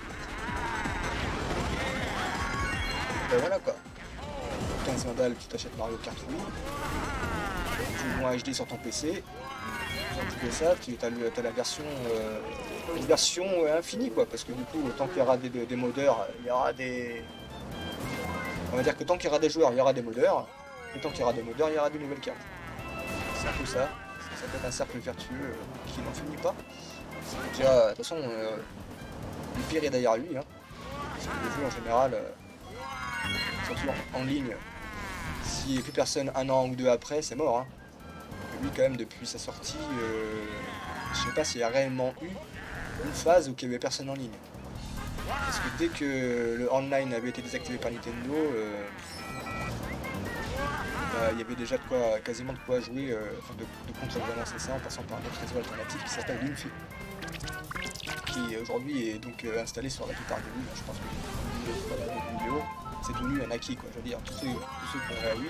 Ben voilà quoi. quinze vandales, tu t'achètes Mario Kart Wii, tu joues en H D sur ton P C, tu fais ça, tu as, as la version, euh, une version euh, infinie quoi, parce que du coup, tant qu'il y aura des, des modeurs, il y aura des... On va dire que tant qu'il y aura des joueurs, il y aura des modeurs, et tant qu'il y aura des modeurs, il y aura des nouvelles cartes. C'est un peu ça, ça peut être un cercle vertueux euh, qui n'en finit pas. Déjà, de toute façon, euh, le pire est derrière lui, hein, parce que les jeux en général... Euh, surtout en, en ligne, s'il n'y a plus personne un an ou deux après, c'est mort. Hein. Lui, quand même, depuis sa sortie, euh, je sais pas s'il y a réellement eu une phase où il n'y avait personne en ligne. Parce que dès que le online avait été désactivé par Nintendo, euh, bah, il y avait déjà de quoi, quasiment de quoi jouer, euh, enfin de, de contrebalancer ça en passant par un autre réseau alternatif qui s'appelle Wimpy, qui aujourd'hui est donc euh, installé sur la plupart des Wii. Je pense que j'ai vu sur la vidéo, c'est devenu un acquis, quoi. Je veux dire, tous ceux, tous ceux qui ont la Wii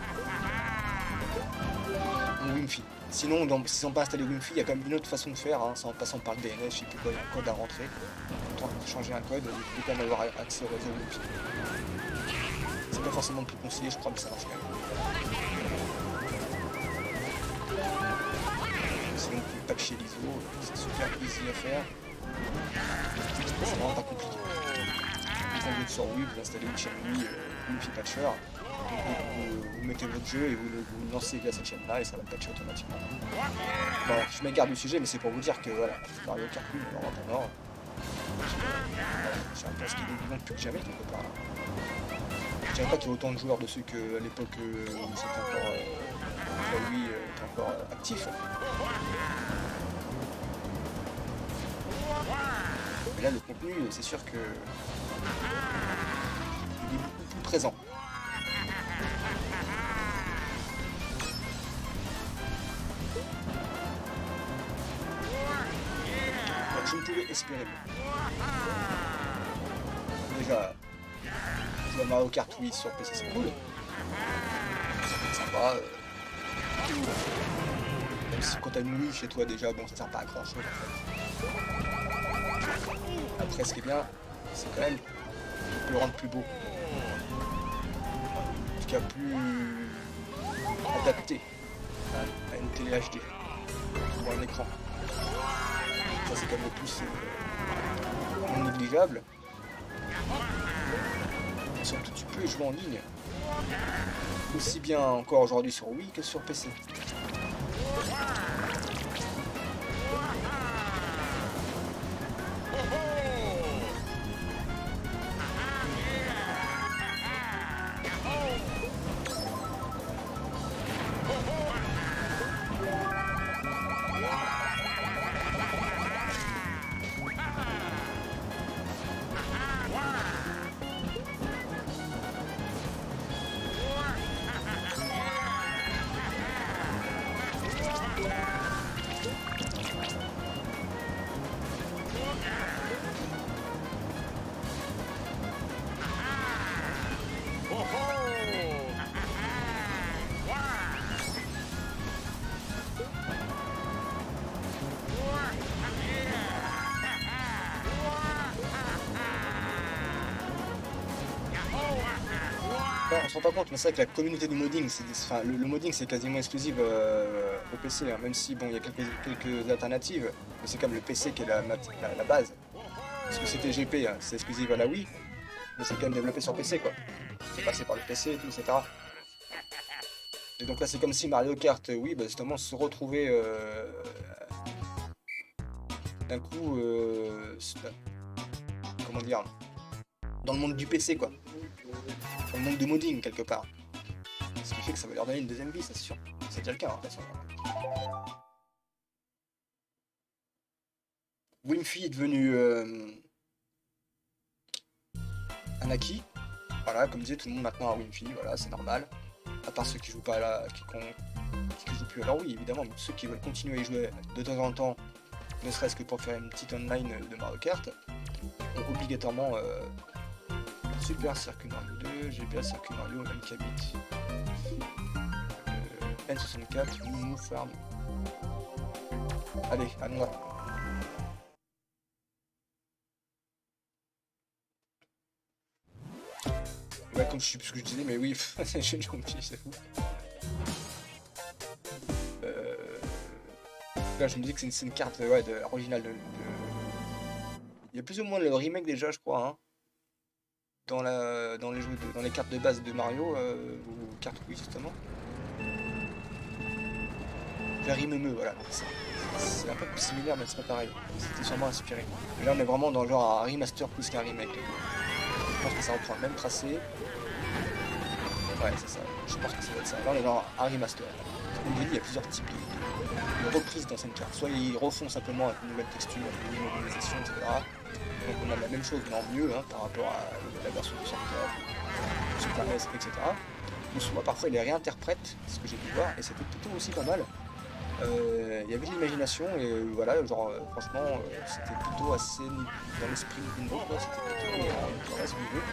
euh, ont Wimpy. Sinon, dans, s'ils n'ont pas installé Wimpy, il y a quand même une autre façon de faire, hein, c'est en passant par le D N S, je sais plus quoi, il y a un code à rentrer. Pour changer un code, vous pouvez quand même avoir accès au réseau Wimpy. C'est pas forcément le plus conseillé, je crois, mais ça marche quand même. Sinon, vous pouvez patcher l'I S O, c'est super easy à faire. C'est vraiment pas compliqué. Quand vous êtes sur Wii, vous installez une chaîne Wii, euh, Wimpy Patcher. Vous, vous, vous mettez votre jeu et vous le, vous le lancez via cette chaîne-là et ça va patcher automatiquement. Bon, je m'égare du sujet, mais c'est pour vous dire que voilà, Mario Kart Wii n'est vraiment pas mort. C'est un place qui est vivant plus que jamais, quelque part. Je dirais pas qu'il y a autant de joueurs de ceux qu'à l'époque euh, où c'était encore euh, la Wii euh, était encore euh, actif. Mais là, le contenu, c'est sûr que il est beaucoup plus présent. Alors, je ne pouvais espérer mieux. Déjà, jouer à Mario Kart Wii sur P C, c'est cool. C'est sympa. Euh... Même si quand t'as une Wii chez toi déjà, bon, ça sert pas à grand chose en fait. Après, ce qui est bien, c'est quand même on peut le rendre plus beau. En tout cas, plus adapté à une télé H D ou un écran. Ça, c'est quand même le plus euh, non négligeable. Et surtout, tu peux jouer en ligne aussi bien encore aujourd'hui sur Wii que sur P C. On se rend pas compte, mais c'est vrai que la communauté du modding, c'est enfin, le, le modding c'est quasiment exclusif euh, au P C, hein, même si bon il y a quelques, quelques alternatives, mais c'est comme le P C qui est la, la, la base. Parce que c'était G P, hein, c'est exclusif à la Wii, mais c'est quand même développé sur P C quoi. C'est passé par le P C et tout, et cetera. Et donc là c'est comme si Mario Kart Wii bah, justement se retrouvait euh, d'un coup, euh, comment dire, dans le monde du P C quoi. Dans le monde de modding quelque part. Ce qui fait que ça va leur donner une deuxième vie, c'est sûr. C'est déjà le cas, hein, de toute façon. Wimpy est devenu euh, un acquis. Voilà, comme disait tout le monde maintenant à Wimpy, voilà, c'est normal. À part ceux qui jouent pas à la, qui, qui jouent plus à leur Wii, évidemment, mais ceux qui veulent continuer à y jouer de temps en temps, ne serait-ce que pour faire une petite online de Mario Kart, ont obligatoirement euh, Super Circuit Mario deux, G B A Circuit Mario, M K huit, euh, N soixante-quatre, Moo Farm. Allez, à moi. Ouais, comme je suis ce que je disais, mais oui, j'ai oublié, c'est fou. Euh... Là, je me dis que c'est une, une carte ouais, de, originale de, de... Il y a plus ou moins le remake déjà, je crois, hein. Dans, la, dans, les jeux de, dans les cartes de base de Mario, euh, ou cartes Wii justement. Verimeme, voilà. C'est un peu plus similaire, mais c'est pas pareil. C'était sûrement inspiré. Et là, on est vraiment dans genre un remaster plus qu'un remake. Je pense que ça reprend le même tracé. Ouais, c'est ça. Je pense que ça va être ça. Là, on est dans un remaster. Comme je l'ai dit, il y a plusieurs types de, de reprises d'anciennes cartes. Soit ils refont simplement avec une nouvelle texture, une nouvelle modélisation, et cetera. Donc on a la même chose mais en mieux hein, par rapport à la version de soixante-quatre, Super N E S, et cetera. ou soit parfois il les réinterprète, ce que j'ai pu voir, et c'était plutôt aussi pas mal. Euh, Il y avait de l'imagination et euh, voilà, genre euh, franchement euh, c'était plutôt assez ni- dans l'esprit Nintendo quoi, c'était plutôt euh, voilà, ce niveau.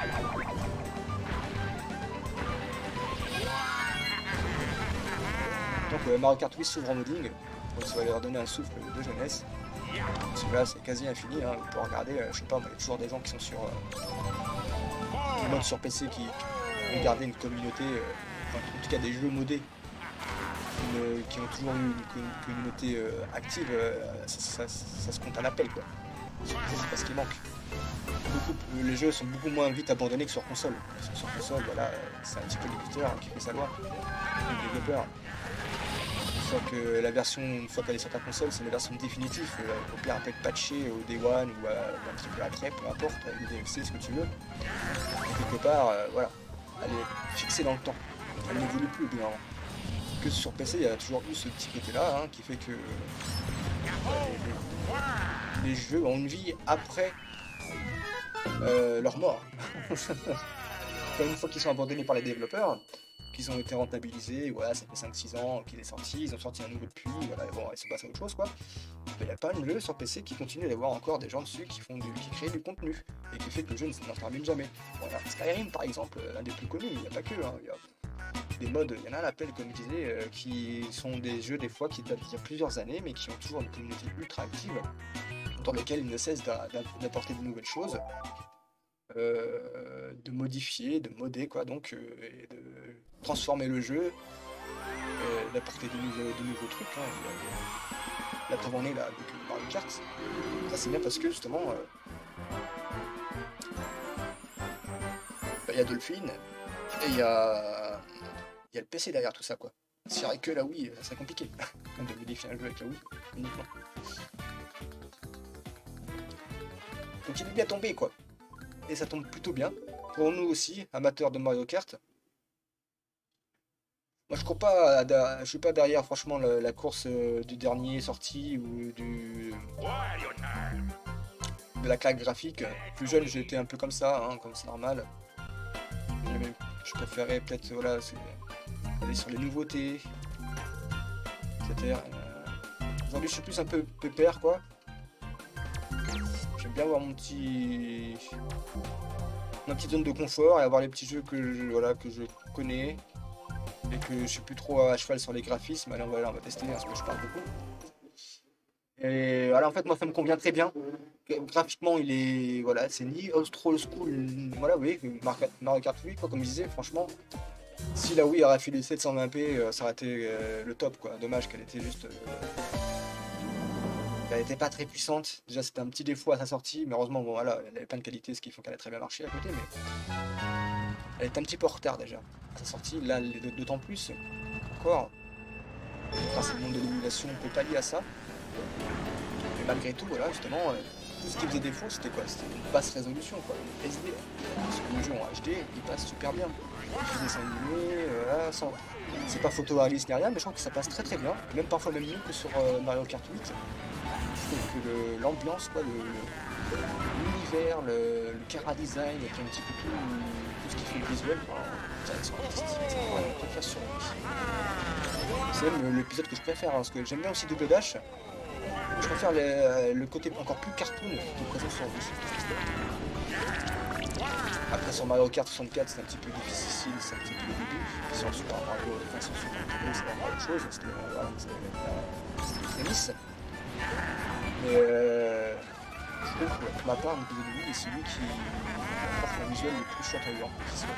Donc euh, Mario Kart huit s'ouvre en modding, donc ça va leur donner un souffle de jeunesse. Parce que là c'est quasi infini, hein. Vous pouvez regarder, euh, je sais pas, il y a toujours des gens qui sont sur euh, des modes sur P C qui, qui ont gardé une communauté, euh, enfin, en tout cas des jeux modés Une, qui ont toujours eu une communauté euh, active, euh, ça, ça, ça se compte à l'appel quoi. C'est pas ce qui manque. Beaucoup, les jeux sont beaucoup moins vite abandonnés que sur console. Parce que sur console, voilà, c'est un petit peu l'éditeur qui fait sa loi, le développeur. Une fois que la version, une fois qu'elle est sur ta console, c'est la version définitive. Au pire, elle peut être patchée au Day One ou, à, ou un petit peu après, peu importe, avec des D L C, ce que tu veux. Et quelque part, euh, voilà, elle est fixée dans le temps. Elle n'évolue plus bien. Que sur P C, il y a toujours eu ce petit côté-là hein, qui fait que euh, les, les, les jeux ont une vie après euh, leur mort. Une fois qu'ils sont abandonnés par les développeurs, qu'ils ont été rentabilisés, voilà, ça fait cinq six ans qu'il est sorti, ils ont sorti un nouveau depuis, voilà, bon, ils sont passés à autre chose quoi. Mais il n'y a pas de jeu sur P C qui continue d'avoir encore des gens dessus qui font du, qui créent du contenu et qui fait que le jeu n'en termine jamais. Voilà, Skyrim par exemple, l'un des plus connus, il n'y a pas que, hein, il y a des modes, il y en a un appel comme je disais, euh, qui sont des jeux des fois qui datent d'il y a plusieurs années mais qui ont toujours une communauté ultra active dans lesquels ils ne cessent d'apporter de nouvelles choses. Euh, de modifier, de modder quoi, donc euh, et de transformer le jeu, euh, d'apporter de nouveaux, de nouveaux trucs. Hein. La preuve en est là avec Mario Kart. Ça c'est bien parce que justement, euh, bah, y a Dolphin et il y a, y a le P C derrière tout ça quoi. S'il n'y aurait que la Wii, ça serait compliqué de modifier un jeu avec la Wii uniquement. Donc il est bien tombé quoi. Et ça tombe plutôt bien. Pour nous aussi, amateurs de Mario Kart. Moi je cours pas, je suis pas derrière franchement la, la course du dernier sorti ou du de la claque graphique. Plus jeune j'étais un peu comme ça, hein, comme c'est normal. Je préférais peut-être voilà, aller sur les nouveautés, et cetera. Euh, Aujourd'hui je suis plus un peu pépère quoi. J'aime bien avoir mon petit ma petite zone de confort et avoir les petits jeux que je, voilà, que je connais et que je suis plus trop à cheval sur les graphismes. Allez, on va, on va tester hein, parce que je parle beaucoup. Et voilà, en fait, moi, ça me convient très bien. Graphiquement, il est voilà, c'est ni trop old school, voilà, oui, Mario Kart huit, quoi, comme je disais, franchement, si la Wii aurait fait les sept cent vingt p, ça aurait été euh, le top, quoi. Dommage qu'elle était juste. Euh, Elle n'était pas très puissante, déjà c'était un petit défaut à sa sortie, mais heureusement bon voilà, elle avait plein de qualités, ce qui fait qu'elle a très bien marché à côté, mais elle est un petit peu en retard déjà à sa sortie, là d'autant plus, encore, grâce au monde de l'émulation, on peut pallier à ça, mais malgré tout, voilà, justement, euh, tout ce qui faisait défaut c'était quoi? C'était une basse résolution, quoi, une S D, parce que le jeu en H D, il passe super bien, il fait des animés, voilà, sans... c'est pas photoréaliste ni rien, mais je trouve que ça passe très très bien, même parfois même mieux que sur euh, Mario Kart huit. Que l'ambiance, quoi, l'univers, le, le, le chara design, et puis un petit peu tout, tout ce qui fait le visuel, c'est même l'épisode que je préfère, hein, parce que j'aime bien aussi Double Dash. Je préfère le, le côté encore plus cartoon qui est présent sur Après sur Mario Kart soixante-quatre c'est un petit peu difficile, c'est un petit peu le début. Sur Super Mario, enfin sur Super Mario c'est vraiment autre chose, c'était euh, Nice. Mais euh, je trouve que pour ma part, l'épisode de Wii, c'est lui qui apporte un visuel le plus chatoyant qui soit.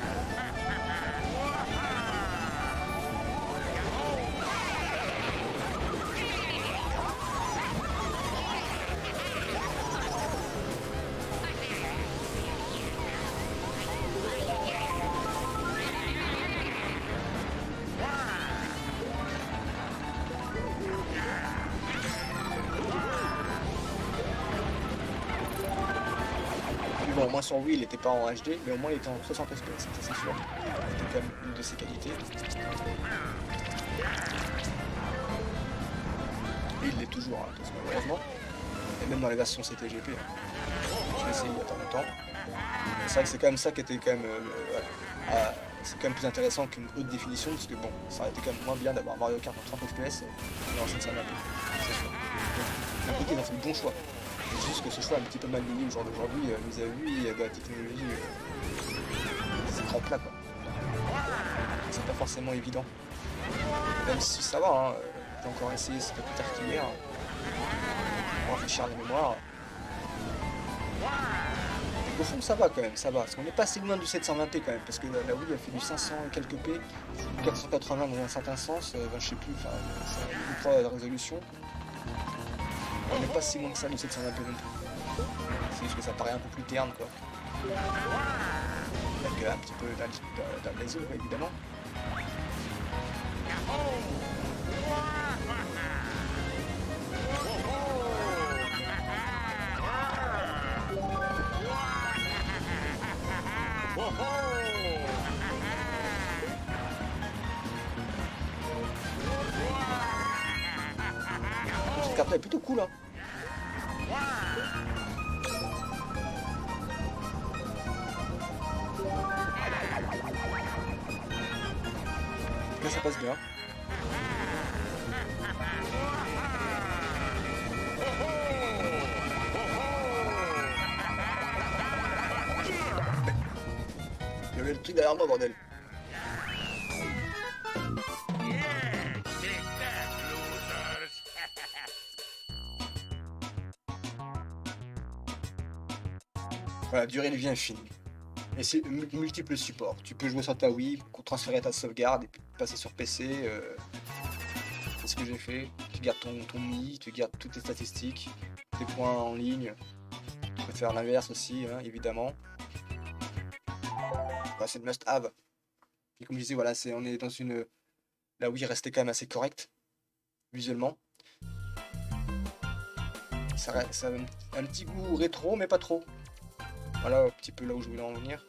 Bon, au moins sur Wii, il n'était pas en H D, mais au moins il était en soixante F P S, c'est sûr. C'était quand même une de ses qualités. Et il l'est toujours, hein, malheureusement. Et même dans les versions C T G P. Hein. Je l'ai essayé il y a pas longtemps. C'est vrai que c'est quand même ça qui était quand même... Euh, voilà. Ah, c'est quand même plus intéressant qu'une haute définition, parce que bon, ça aurait été quand même moins bien d'avoir Mario Kart en trente F P S dans l'ancienne saga, c'est sûr. Donc, ils ont fait le bon choix. C'est juste que ce choix est un petit peu mal vieilli au jour d'aujourd'hui, euh, vis-à-vis de la technologie. Euh, c'est grand plat, quoi. C'est pas forcément évident. Même si ça va, hein, j'ai encore essayé, c'était plus tard qu'hier. On va réfléchir à la mémoire. Au fond, ça va quand même, ça va. Parce qu'on n'est pas assez loin du sept cent vingt p quand même. Parce que la, la Wii a fait du cinq cents et quelques P, quatre cent quatre-vingts dans un certain sens. Euh, ben, je sais plus, enfin, c'est une résolution. On n'est pas si loin que ça du sept cent vingt p non plus. C'est juste que ça paraît un peu plus terne, quoi. Donc, un petit peu dans, dans les œufs, évidemment. Cette carte là est plutôt cool, hein. Là ça passe bien. Il y avait le truc derrière moi, bordel. Voilà, durée de vie infinie. Et c'est multiples supports. Tu peux jouer sur ta Wii, transférer ta sauvegarde et puis passer sur P C. Euh... C'est ce que j'ai fait. Tu gardes ton, ton Mi, tu gardes toutes tes statistiques, tes points en ligne. Tu peux faire l'inverse aussi, hein, évidemment. Bah, c'est le must-have. Et comme je disais, voilà, c'est on est dans une... La Wii restait quand même assez correcte, visuellement. Ça, ça a un petit goût rétro, mais pas trop. Voilà un petit peu là où je voulais en venir.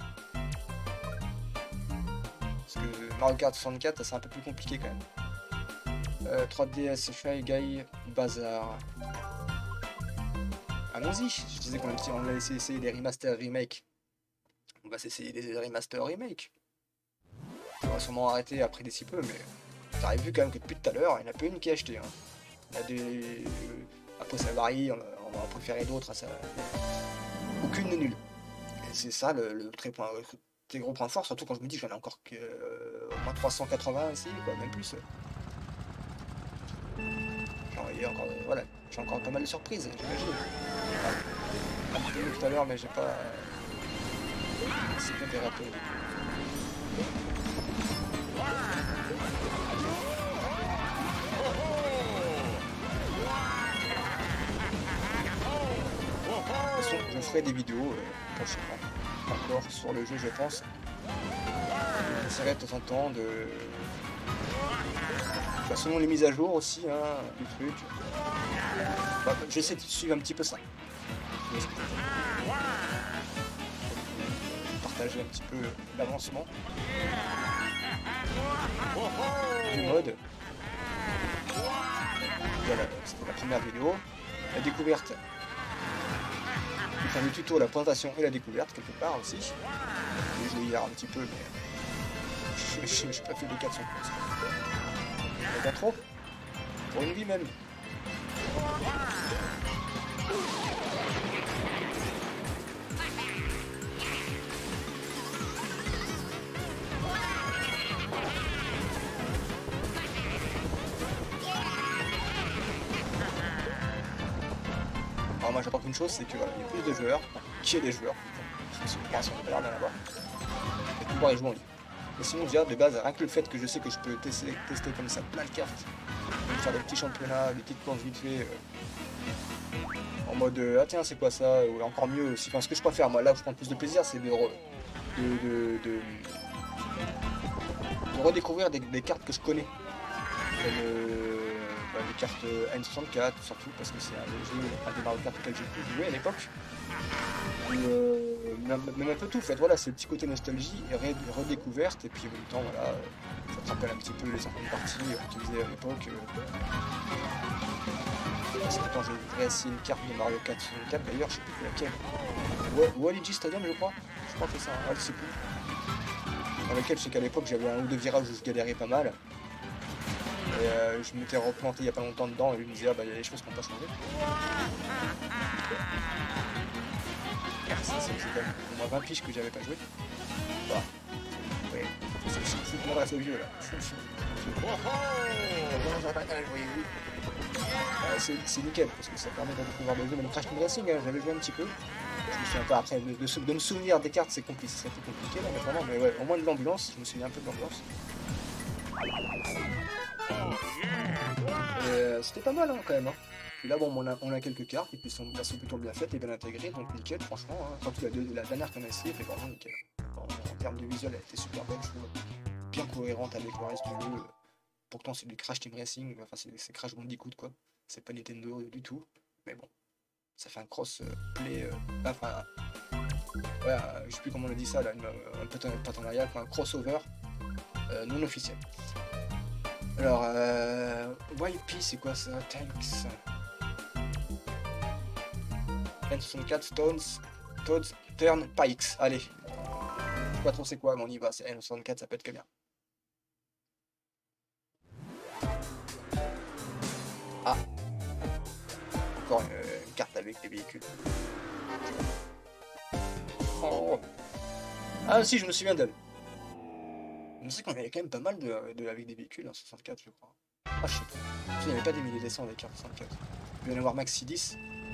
Parce que Mario Kart soixante-quatre, c'est un peu plus compliqué quand même. Euh, trois D S, Shy Guy, Bazar. Allons-y, je disais qu'on on va essayer, essayer des remasters remake. On va s'essayer des remasters remake. On va sûrement arrêter après d'ici peu, mais t'as vu quand même que depuis tout à l'heure, il n'y en a pas une qui est achetée. Hein. Il y a des... Après ça varie, on va, on va en préférer d'autres. Ça... Aucune n'est nulle. Et c'est ça le, le très, point, très gros point fort, surtout quand je me dis que j'en ai encore que, euh, au moins trois cent quatre-vingts ici, quoi, même plus. Genre, encore, euh, voilà, j'ai encore pas mal de surprises, j'imagine. Ah, j'ai vu tout à l'heure, mais j'ai pas... C'est bien dérapé. De toute façon, je ferai des vidéos euh, prochainement, encore sur le jeu, je pense. J'essaierai de temps en temps de... Bah, selon les mises à jour aussi, hein, du truc. Bah, j'essaie de suivre un petit peu ça. Partager un petit peu l'avancement du mode. Voilà, c'était la première vidéo. La découverte. Enfin, le tuto, la présentation et la découverte quelque part aussi. J'ai joué hier un petit peu, mais je n'ai pas fait les quatre sans compte. Pas trop. Pour une vie même. Alors moi j'attends qu'une chose, c'est que voilà, il y a plus de joueurs, qu'il y ait des joueurs. Parce que pour l'instant on a l'air d'en avoir. Et de pouvoir y jouer en ligne. Mais sinon déjà de base, rien que le fait que je sais que je peux tester, tester comme ça plein de cartes, faire des petits championnats, des petites planches vite fait, euh, en mode euh, ah tiens c'est quoi ça, ou encore mieux aussi, enfin ce que je préfère moi là où je prends plus de plaisir c'est de, re, de, de, de, de redécouvrir des, des cartes que je connais. Comme euh, bah, les cartes N soixante-quatre surtout parce que c'est un jeu, un des Mario Kart auquel j'ai pu jouer à l'époque. Euh, même, même un peu tout, en fait, voilà, c'est le petit côté nostalgie et ré redécouverte, et puis en même temps, voilà, ça te rappelle un petit peu les anciennes parties euh, qu'ils faisaient à l'époque. Euh... Quand j'ai essayé une carte de Mario Kart soixante-quatre, d'ailleurs, je sais plus laquelle. Waluigi Stadium, je crois. Je crois que c'est ça, ouais, je sais plus. dans lequel je sais qu'à l'époque j'avais un ou deux virages où je galérais pas mal. Et euh, je m'étais replanté il y a pas longtemps dedans et lui me disait ah bah il y a des choses qu'on peut changer. Ça c'est quand même au moins vingt piges que j'avais pas joué. Bah, ouais, c'est qu'on m'adresse au vieux là. Euh, c'est nickel parce que ça permet de découvrir des jeux, mais le Crash Team Racing, hein, j'avais joué un petit peu. Je me suis un peu après de, de, de me souvenir des cartes, c'est compliqué, c'était compliqué là maintenant, mais ouais, au moins de l'ambulance, je me souviens un peu de l'ambulance. Euh, c'était pas mal hein, quand même. Hein. Puis là, bon, on a, on a quelques cartes, et puis sont, elles sont plutôt bien faites et bien intégrées, donc nickel, franchement. Hein. Surtout la, la dernière qu'on a essayé était vraiment nickel. En, en termes de visuel, elle était super belle, je trouve. Bien cohérente avec le reste du jeu. Pourtant, c'est du Crash Team Racing, enfin, c'est Crash Bandicoot, quoi. C'est pas Nintendo du tout, mais bon. Ça fait un cross-play, euh, enfin, ouais, euh, je sais plus comment on a dit ça, là, une, un partenariat, un crossover euh, non officiel. Alors, euh, Y P, c'est quoi ça? Tanks. N soixante-quatre, Stones, Toads, Turn, Pikes. Allez. Je sais pas trop c'est quoi, mais on y va. C'est N soixante-quatre, ça peut être que bien. Ah. Encore une, une carte avec des véhicules. Oh. Ah si, je me souviens d'elle. Je sais qu'on avait quand même pas mal de, de avec des véhicules en soixante-quatre, je crois. Ah, je sais pas. Il n'y avait pas des milliers d'essence avec un soixante-quatre. Il doit y en avoir maxi dix.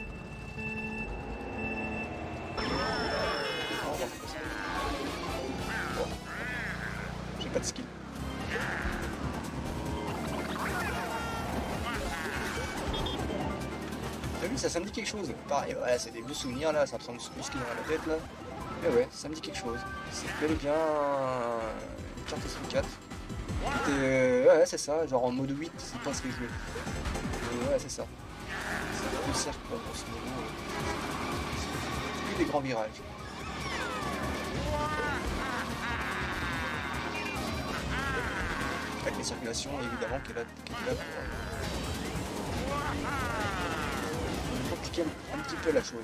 Bon. J'ai pas de skill. T'as vu, ça, ça me dit quelque chose. Pareil, ouais, c'est des beaux souvenirs là, ça me semble plus qu'il y a dans la tête là. Mais ouais, ça me dit quelque chose. C'est bel et bien une carte soixante-quatre. Euh, ouais, c'est ça, genre en mode huit, c'est pas ce que je veux. Euh, ouais, c'est ça. C'est un peu cercle quoi, pour ce niveau. C'est plus des grands virages. Avec les circulations, évidemment, qu'elle a, qu'elle a pour euh, compliquer un, un petit peu la chose.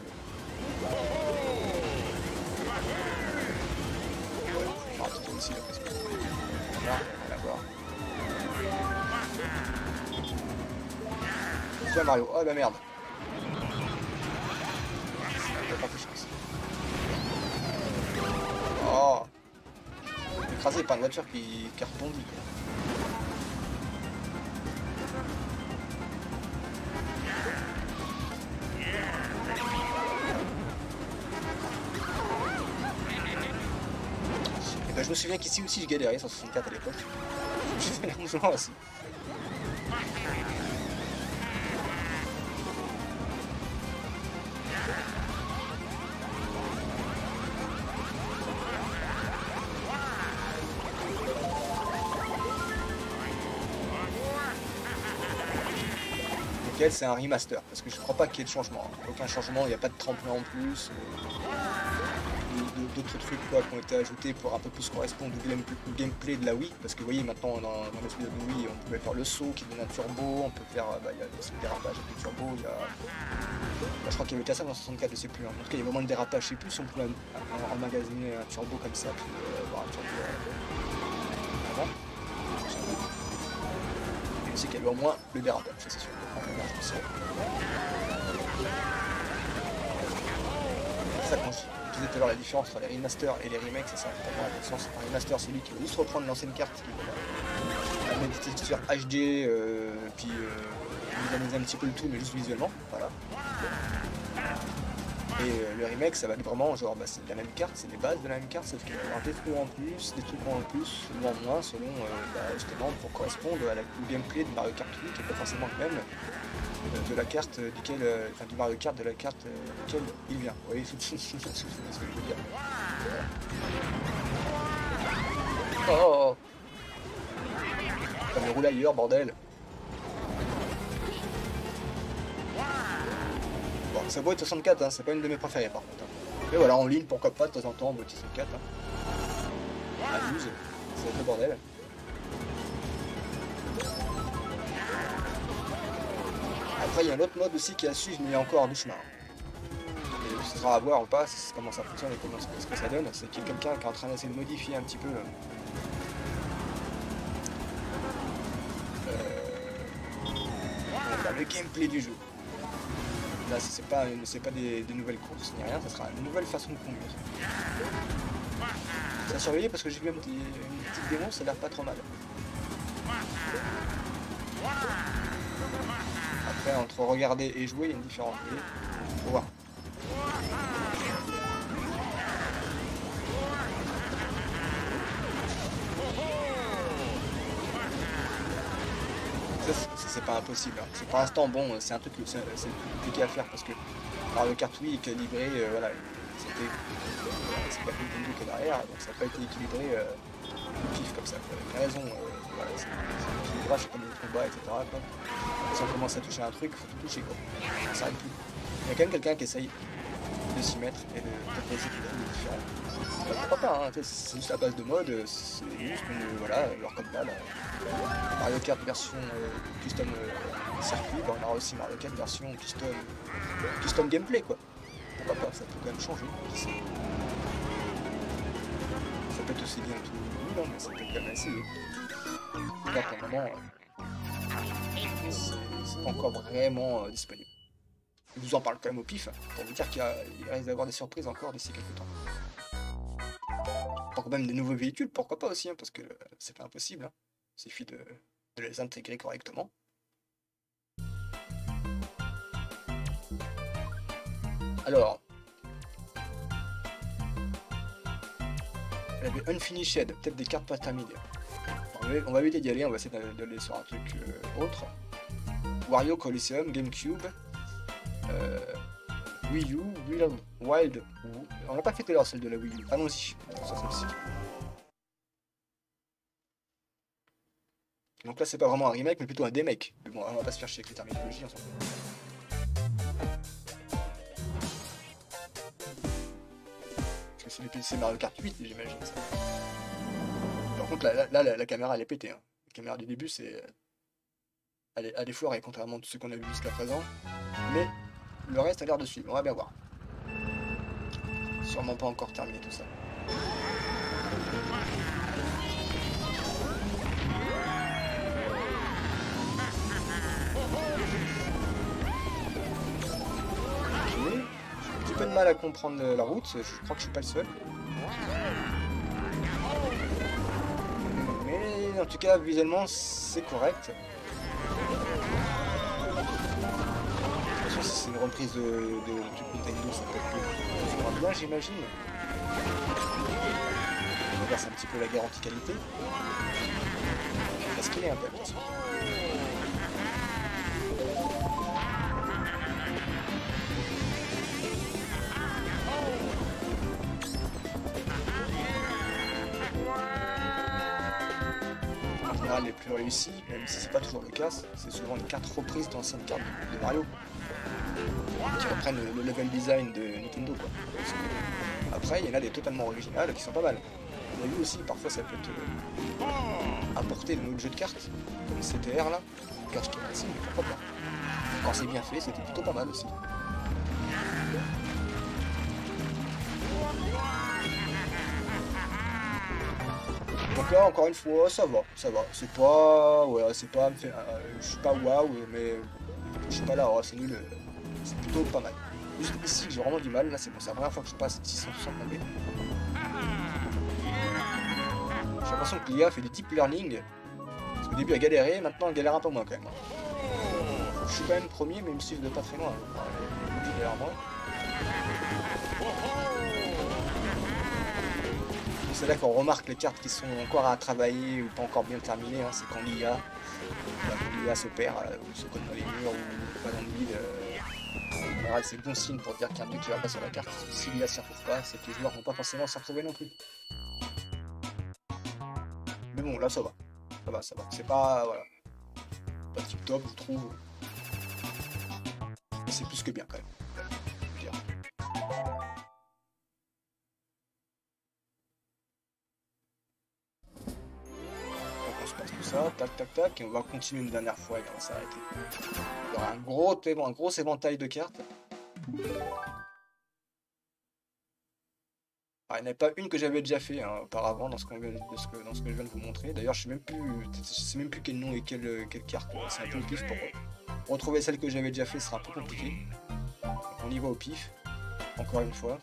Ah, tout ici, là, parce que... Là, on va la voir. Tiens, Mario. Oh, bah merde. Ça n'a pas fait chance. Oh. Écrasé par une voiture qui, qui a rebondi. Et ben, je me souviens qu'ici aussi je galérais sur soixante-quatre à l'époque. J'ai fait largement aussi. C'est un remaster parce que je crois pas qu'il y ait de changement. Aucun changement, il n'y a pas de tremplin en plus. D'autres trucs quoi, qui ont été ajoutés pour un peu plus correspondre au gameplay de la Wii. Parce que vous voyez, maintenant dans, dans le de Wii, on pouvait faire le saut qui donne un turbo, on peut faire. Bah, il y a le dérapage avec le turbo, il y a. Bah, je crois qu'il y avait déjà ça dans soixante-quatre, je sais plus. Hein. En tout cas, il y a vraiment le dérapage, je sais plus si on pouvait emmagasiner un turbo comme ça, puis euh, avoir un turbo euh, avant. Je sais qu'il y avait au moins le dérapage, ça c'est sûr. C'est ça quand je disais tout à l'heure la différence entre les remasters et les remakes, c'est ça. Un remaster, c'est lui qui veut juste reprendre l'ancienne carte, qui va mettre des textures H D, euh, puis euh, analyser un petit peu le tout, mais juste visuellement, voilà. Et euh, le remake, ça va être vraiment genre, bah, c'est la même carte, c'est les bases de la même carte, sauf qu'il va y avoir des trucs en plus, des trucs en plus, ou en moins, selon euh, bah, justement pour correspondre à la, au gameplay de Mario Kart huit, qui n'est pas forcément le même euh, de la carte euh, duquel, euh, enfin du Mario Kart de la carte euh, duquel il vient. Vous voyez ce que je veux dire. Oh, oh, oh. Ça me roule ailleurs, bordel. Bon, ça vaut être soixante-quatre, hein, c'est pas une de mes préférées par contre. Hein. Mais voilà, en ligne, pourquoi pas, de temps en temps, on vaut soixante-quatre. Hein. À douze, c'est le bordel. Après, il y a un autre mode aussi qui est à suivre, mais il est encore en chemin. Et ce sera à voir ou pas, comment ça fonctionne et comment, ce que ça donne. C'est qu'il y a quelqu'un qui est en train d'essayer de modifier un petit peu euh, le gameplay du jeu. Là, c'est pas, c'est pas des, des nouvelles courses ni rien, ça sera une nouvelle façon de conduire. Ça a surveillé parce que j'ai vu un petit, une petite démo, ça a l'air pas trop mal. Après, entre regarder et jouer, il y a une différence. Faut voir. C'est pas impossible. Hein. C'est pour l'instant bon, c'est un truc c'est compliqué à faire parce que Mario Kart Wii est calibré, euh, voilà, c'était c'est pas Nintendo qui est derrière, donc ça n'a pas été équilibré euh, pif comme ça. Il a raison, euh, voilà, c'est l'équilibrage comme le combat, et cetera. Quoi. Si on commence à toucher un truc, il faut tout toucher quoi. Ça s'arrête plus. Il y a quand même quelqu'un qui essaye de s'y mettre et de proposer quelque chose de différent. Bah, pourquoi pas, hein, c'est juste à base de mode, c'est juste une, voilà, leur comme là, là. Mario Kart version euh, custom euh, circuit, bah, on aura aussi Mario Kart version custom, custom gameplay quoi. Pourquoi pas, ça peut quand même changer. Ça peut être aussi bien tout nul, hein, mais ça peut quand même essayer. Là pour le moment, euh, c'est pas encore vraiment euh, disponible. Je vous en parle quand même au pif, hein, pour vous dire qu'il risque d'avoir des surprises encore d'ici quelques temps. Pourquoi même des nouveaux véhicules, pourquoi pas aussi, hein, parce que euh, c'est pas impossible. Hein. Il suffit de, de les intégrer correctement. Alors, elle avait Unfinished, peut-être des cartes pas terminées. On va éviter d'y aller, on va essayer d'aller sur un truc euh, autre. Wario Coliseum, GameCube, euh, Wii U, Wild, Wild. On n'a pas fait tout à l'heure celle de la Wii U. Allons-y, sur celle-ci. Donc là c'est pas vraiment un remake mais plutôt un demake. Mais bon on va pas se faire chier avec les terminologies ensemble. Parce que c'est les P C Mario Kart huit j'imagine ça. Par contre là, là la, la caméra elle est pétée. Hein. La caméra du début c'est... Elle est, elle est foirée contrairement à tout ce qu'on a vu jusqu'à présent. Mais le reste a l'air de suivre, on va bien voir. Sûrement pas encore terminé tout ça. J'ai un petit peu de mal à comprendre la route, je crois que je suis pas le seul. Mais en tout cas, visuellement, c'est correct. De toute façon, si c'est une reprise de, de, de Nintendo, ça peut être plus bien, j'imagine. On reverse un petit peu la garantie qualité. Parce qu'il est un peu, de toute façon. Les plus réussis, même si c'est pas toujours le cas, c'est souvent les cartes reprises d'anciennes cartes de Mario qui reprennent le, le level design de Nintendo quoi. Après il y en a des totalement originales qui sont pas mal. On a vu aussi parfois ça peut être euh, apporté de notre jeu de cartes comme C T R là, cache qui est assez mais pourquoi pas. Quand c'est bien fait c'était plutôt pas mal aussi. Donc là, encore une fois, ça va, ça va. C'est pas, ouais, c'est pas, euh, je suis pas waouh, mais je suis pas là, oh, c'est nul. C'est plutôt pas mal. Juste ici, j'ai vraiment du mal. Là, c'est bon, c'est la première fois que je passe six cents sans tomber. J'ai l'impression que l'I A fait du deep learning. Parce qu'au début, elle galérait, maintenant, elle galère un peu moins quand même. Je suis quand même premier, mais il me suit de pas très loin. Il galère moins. C'est là qu'on remarque les cartes qui sont encore à travailler ou pas encore bien terminées, hein, c'est quand l'I A bah, se perd, euh, ou se colle dans les murs ou pas dans le vide. Euh, voilà, c'est bon signe pour dire qu'il y a un truc qui va pas sur la carte. Si l'I A s'y retrouve pas, c'est que les joueurs vont pas forcément s'y retrouver non plus. Mais bon, là ça va. Ça va, ça va. C'est pas, voilà, pas tip top, je trouve. Mais c'est plus que bien quand même. Ça, tac tac tac, et on va continuer une dernière fois et on va s'arrêter. Il y aura un gros, un gros éventail de cartes. Ah, il n'y en a pas une que j'avais déjà fait hein, auparavant dans ce, qu'on vient- de ce que, dans ce que je viens de vous montrer. D'ailleurs, je sais même plus, je sais même plus quel nom et quelle, quelle carte. C'est un peu au pif pour retrouver celle que j'avais déjà fait, ce sera un peu compliqué. On y va au pif, encore une fois.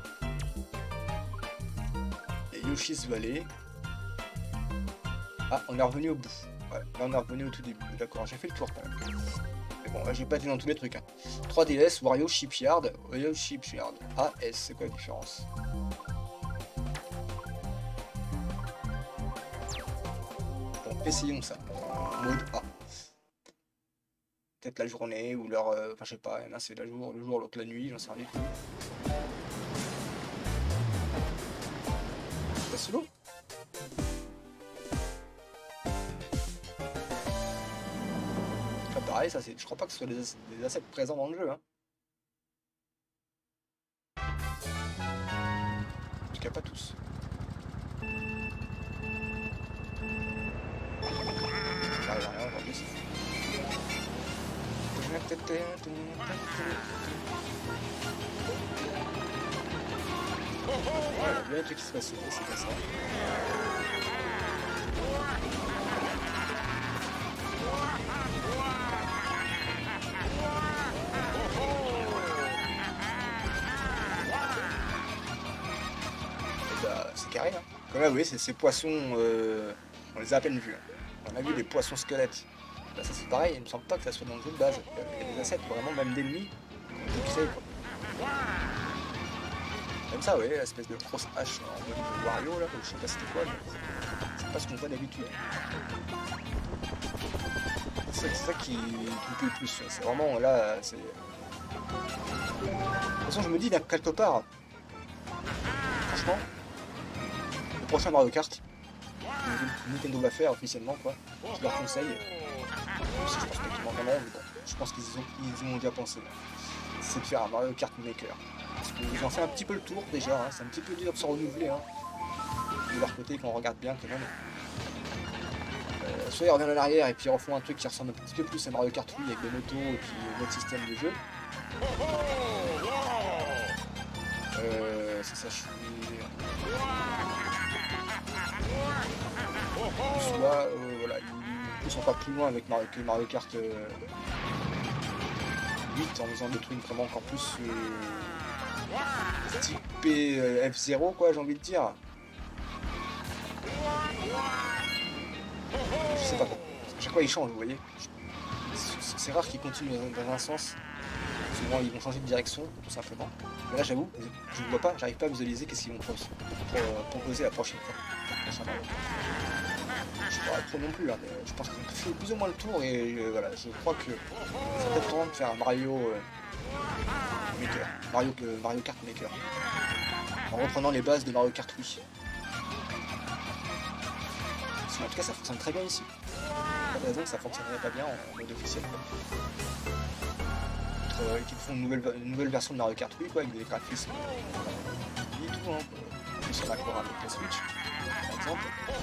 Et Yoshi's Valley. Ah, on est revenu au bout. Ouais, là on est revenu au tout début. D'accord, j'ai fait le tour quand même. Mais bon, là j'ai pas été dans tous les trucs. Hein. trois D S, Wario Shipyard. Wario Shipyard. A S, c'est quoi la différence? Bon, essayons ça. Mode A. Peut-être la journée ou l'heure. Euh, enfin, je sais pas. L'un c'est la jour, le jour, l'autre la nuit, j'en sais rien du tout. C'est solo? Pareil, ça c'est. Je crois pas que ce soit des, ass des assets présents dans le jeu. Hein. En tout cas, pas tous. J'arrive à rien aujourd'hui, c'est fou. Voilà, il y a un truc qui se passe, c'est pas ça. Bah, c'est carré, hein. Comme là, vous voyez, c'est ces poissons, euh, on les a à peine vus. Hein. On a vu des poissons squelettes. Là, ça c'est pareil, il me semble pas que ça soit dans le jeu de base. Il y a des assets vraiment, même d'ennemis, qui ont été créés, quoi. Comme ça, ouais, l'espèce de grosse hache en mode Wario, là, je sais pas c'était quoi, mais c'est pas ce qu'on voit d'habitude. C'est ça qui, qui me plaît le plus, c'est vraiment, là, c'est... De toute façon, je me dis, quelque part, franchement, le prochain Mario Kart, Nintendo va faire officiellement, quoi, je leur conseille, même si je pense pas qu'ils m'en vendront, mais bon, je pense qu'ils y ont, ils y ont déjà pensé, c'est de faire un Mario Kart Maker. Parce qu'ils ont fait un petit peu le tour déjà, hein. C'est un petit peu dur de se renouveler hein. De leur côté qu'on regarde bien quand même. Euh, soit ils reviennent en arrière et puis ils refont un truc qui ressemble un petit peu plus à Mario Kart Wii avec des motos et puis notre système de jeu. Euh, c'est ça, je suis... Soit, euh, voilà, ils poussent encore plus loin avec Mario, que Mario Kart euh, huit en faisant des trucs vraiment encore plus... Euh, typé euh, F zéro quoi, j'ai envie de dire. Je sais pas quoi. À chaque fois ils changent, vous voyez. C'est rare qu'ils continuent dans un sens. Souvent ils vont changer de direction, tout simplement. Mais là j'avoue, je ne vois pas, j'arrive pas à visualiser qu'est-ce qu'ils vont proposer la prochaine fois. Je sais pas trop non plus, hein, mais je pense qu'ils ont fait plus ou moins le tour et euh, voilà, je crois que c'est peut-être temps de faire un Mario euh, Maker. Mario, euh, Mario Kart Maker. En reprenant les bases de Mario Kart Wii. En tout cas, ça fonctionne très bien ici. Pas de raison que ça fonctionnerait pas bien en mode officiel. Euh, qui font une nouvelle, une nouvelle version de Mario Kart Wii, quoi, avec des graphismes et tout, hein, qui sont d'accord avec la Switch, par exemple.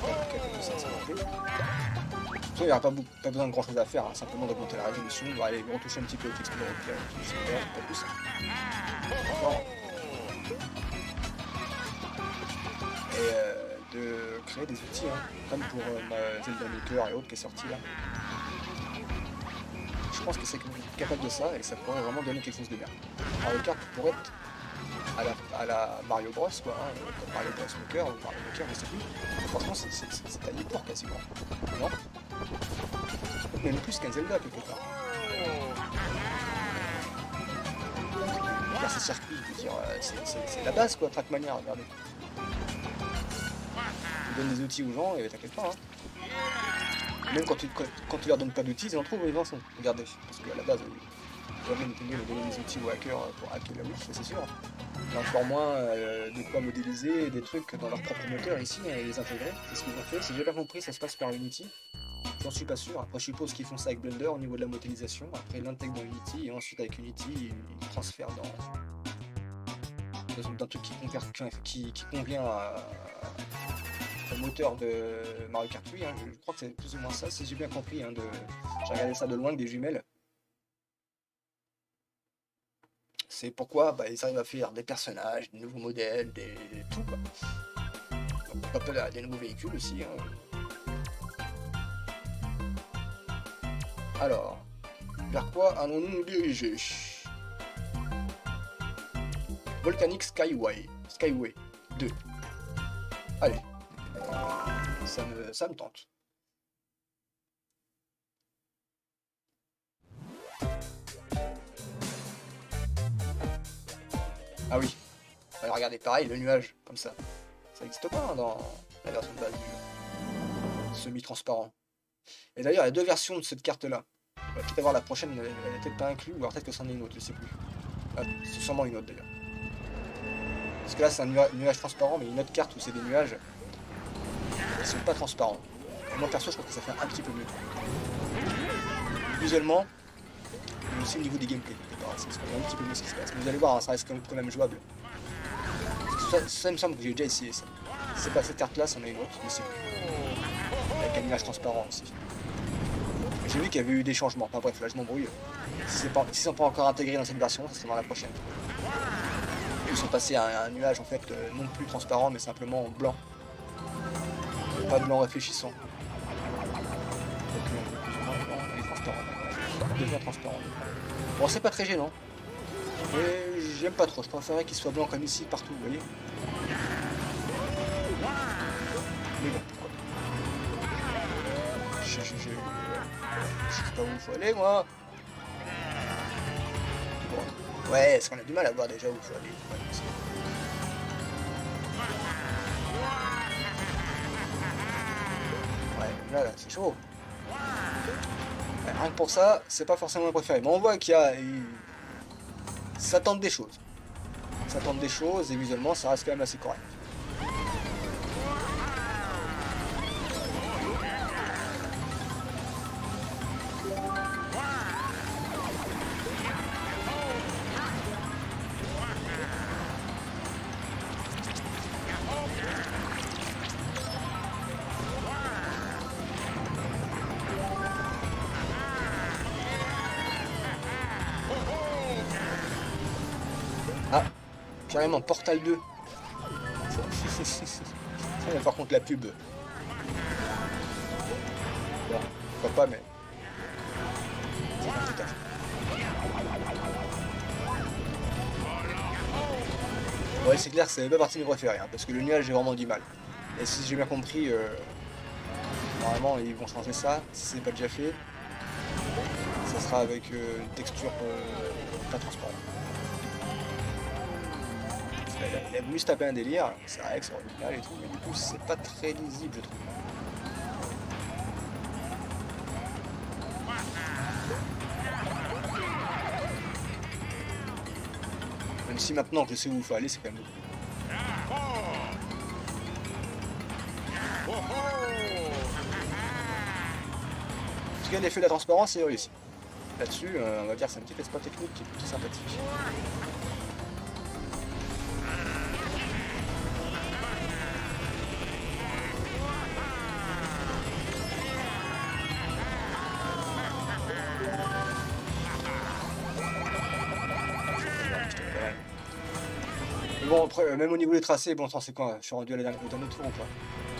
Il n'y aura pas, pas besoin de grand chose à faire, hein, simplement d'augmenter la résolution, on va aller retoucher un petit peu les textures européennes, pas plus. Encore. Et euh, de créer des outils, hein, comme pour euh, Zelda Maker et autres qui est sorti là. Je pense que c'est capable de ça et ça pourrait vraiment donner quelque chose de bien. Mario Kart pourrait être à la, à la Mario Bros, quoi, hein, comme Mario Bros Maker ou Mario Maker, je sais plus. Franchement, c'est taillé pour quasiment. Non? Même plus qu'un Zelda quelque part. Faire ces circuits, je veux dire, c'est la base quoi, Trackmania, regardez. Tu donnes des outils aux gens et t'inquiète pas. Hein. Même quand tu, quand, quand tu leur donnes pas d'outils, ils en trouvent où ils en sont. Regardez, parce qu'à la base, jamais Nintendo va donner des outils aux hackers pour hacker la Wii, c'est sûr. Et encore moins euh, de quoi modéliser des trucs dans leur propre moteur ici et les intégrer. C'est ce qu'ils ont fait. Si j'ai bien compris, ça se passe par Unity. J'en suis pas sûr. Après, je suppose qu'ils font ça avec Blender au niveau de la modélisation. Après, ils l'intègrent dans Unity et ensuite avec Unity, ils, ils transfèrent dans, dans un truc qui, qui, qui convient à, au moteur de Mario Kart Wii. Hein. Je crois que c'est plus ou moins ça, si j'ai bien compris. Hein, de... J'ai regardé ça de loin avec des jumelles. C'est pourquoi bah, ils arrivent à faire des personnages, des nouveaux modèles, des, des tout quoi. Donc, pourquoi pas des nouveaux véhicules aussi. Hein. Alors, vers quoi allons-nous nous diriger? Volcanic Skyway, Skyway deux. Allez, ça me, ça me tente. Ah oui, alors regardez, pareil, le nuage, comme ça. Ça n'existe pas hein, dans la version de base du jeu. Semi-transparent. Et d'ailleurs, il y a deux versions de cette carte-là. On va peut-être avoir la prochaine, elle n'est peut-être pas inclue, ou alors peut-être que c'en est une autre, je sais plus. Ah, c'est sûrement une autre d'ailleurs. Parce que là, c'est un nuage, nuage transparent, mais une autre carte où c'est des nuages qui sont pas transparents. Et moi, perso, je trouve que ça fait un petit peu mieux. Visuellement, mais aussi au niveau des gameplays, c'est un petit peu mieux ce qui se passe. Mais vous allez voir, hein, ça reste quand même jouable. Ça, ça il me semble que j'ai déjà essayé ça. C'est pas cette carte là, c'en est une autre, mais c'est avec un nuage transparent aussi. J'ai vu qu'il y avait eu des changements, enfin bref, là je m'embrouille. Si c'est pas, si sont pas encore intégrés dans cette version, ça sera dans la prochaine. Ils sont passés à un, à un nuage en fait euh, non plus transparent mais simplement blanc. Pas blanc réfléchissant. Donc euh, plus ou moins blanc et transparent. Devient transparent. Bon c'est pas très gênant. Mais j'aime pas trop, je préférerais qu'il soit blanc comme ici partout, vous voyez. Mais bon, pourquoi pas. Je, je, je, je sais pas où il faut aller moi. Bon. Ouais, est-ce qu'on a du mal à voir déjà où il faut aller? Ouais, là, là c'est chaud. Ouais, rien que pour ça, c'est pas forcément mon préféré. Mais on voit qu'il y a... Ça tente des choses. Ça tente des choses et visuellement ça reste quand même assez correct. Ah, carrément Portal deux. Ça, par contre la pub. Bon, pourquoi pas, mais... Ouais, c'est clair que c'est pas partie de mes préférés, hein, parce que le nuage j'ai vraiment du mal. Et si j'ai bien compris, euh, normalement ils vont changer ça, si c'est pas déjà fait. Ça sera avec euh, une texture euh, pas transparente. Il a voulu se taper un délire, c'est vrai que c'est original et tout, mais du coup c'est pas très lisible je trouve. Même si maintenant que je sais où il faut aller, c'est quand même beaucoup. En tout cas l'effet de la transparence est réussi. Là-dessus, euh, on va dire que c'est un petit exploit technique qui est plutôt sympathique. Mais bon, après, même au niveau des tracés, bon, c'est quoi? Je suis rendu à la dernière, au dernier tour ou pas?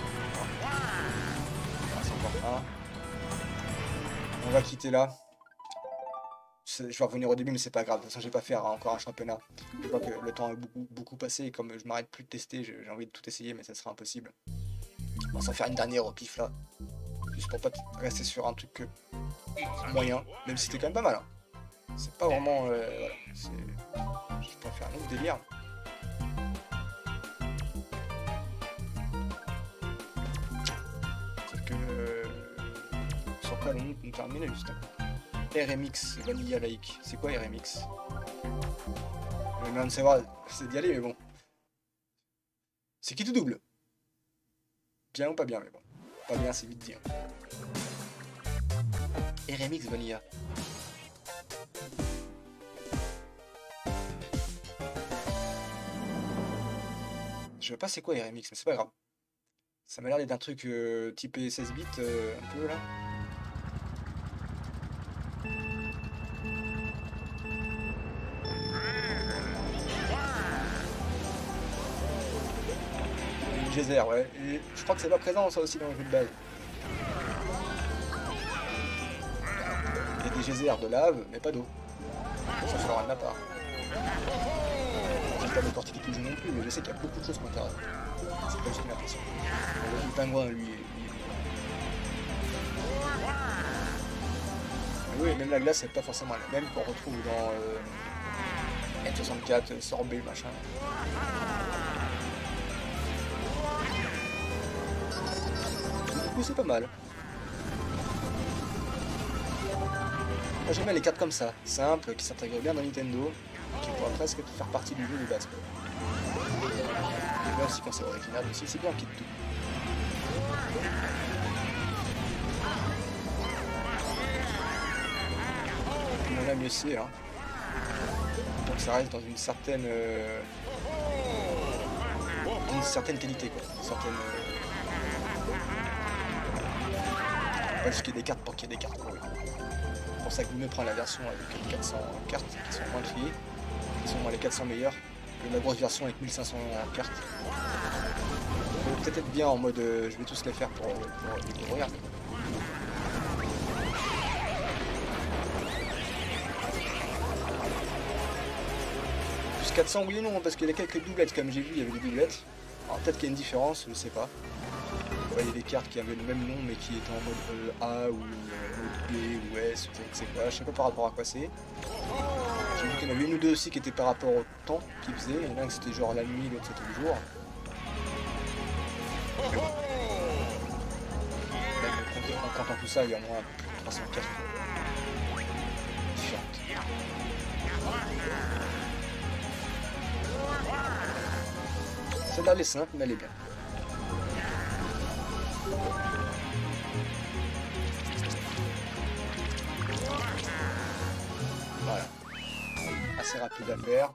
Ah, c'est encore un. On va quitter là. Je vais revenir au début, mais c'est pas grave. De toute façon, je vais pas faire encore un championnat. Je vois que le temps est beaucoup, beaucoup passé. Et comme je m'arrête plus de tester, j'ai envie de tout essayer, mais ça sera impossible. On va s'en faire une dernière au pif là. Juste pour pas rester sur un truc moyen. Même si c'était quand même pas mal. Hein. C'est pas vraiment. Euh, voilà. Je préfère un autre délire. C'est que. Euh, sur quoi on nous terminer juste après. R M X, Vanilla Like. C'est quoi R M X? Je viens de savoir, c'est d'y aller, mais bon. C'est qui tout double? Bien ou pas bien, mais bon. Pas bien, c'est vite dit. Hein. R M X Vanilla. Je sais pas c'est quoi R M X, mais c'est pas grave. Ça m'a l'air d'être un truc euh, typé seize bits, euh, un peu là. geyser, ouais. Et je crois que c'est pas présent ça aussi dans le jeu de base. Il y a des geysers de lave, mais pas d'eau. Ça, ça leur rien de ma part. J'ai pas de portée plus non plus, mais je sais qu'il y a beaucoup de choses qui m'intéressent. C'est pas juste une impression. Le pingouin, lui, lui... Mais oui, même la glace, c'est pas forcément la même qu'on retrouve dans euh, N soixante-quatre, sorbet, machin. Du coup, c'est pas mal. Moi, j'aime bien les cartes comme ça, simples, qui s'intègrent bien dans Nintendo, qui pourraient presque faire partie du jeu de base. J'aime bien aussi quand c'est original, aussi c'est bien qu'il y ait tout. On a mieux c'est, hein. Donc ça reste dans une certaine, euh, une certaine qualité, quoi. Une certaine. Euh... Pas juste qu'il y ait des cartes pour qu'il y ait des cartes, quoi. Oui. C'est pour ça que Lume prend la version avec quatre cents cartes qui sont moins triées, qui sont les quatre cents meilleures, que la grosse version avec mille cinq cents cartes. Ça peut peut-être être bien en mode euh, je vais tous les faire pour, pour, pour découvrir. Plus quatre cents oui et non, parce qu'il y a quelques doublettes, comme j'ai vu, il y avait des doublettes. Alors peut-être qu'il y a une différence, je sais pas. Ouais, il y a des cartes qui avaient le même nom mais qui étaient en mode euh, A ou euh, mode B ou S, ou je ne sais quoi, je sais pas par rapport à quoi c'est. J'ai vu qu'il y en avait une ou deux aussi qui étaient par rapport au temps qu'ils faisaient, il y en a un qui c'était genre la nuit, l'autre c'était le jour. Mais bon. Même en comptant tout ça, il y en a plus de trois cents cartes différentes. Celle-là elle est simple mais elle est bien. Voilà. Assez rapide à faire.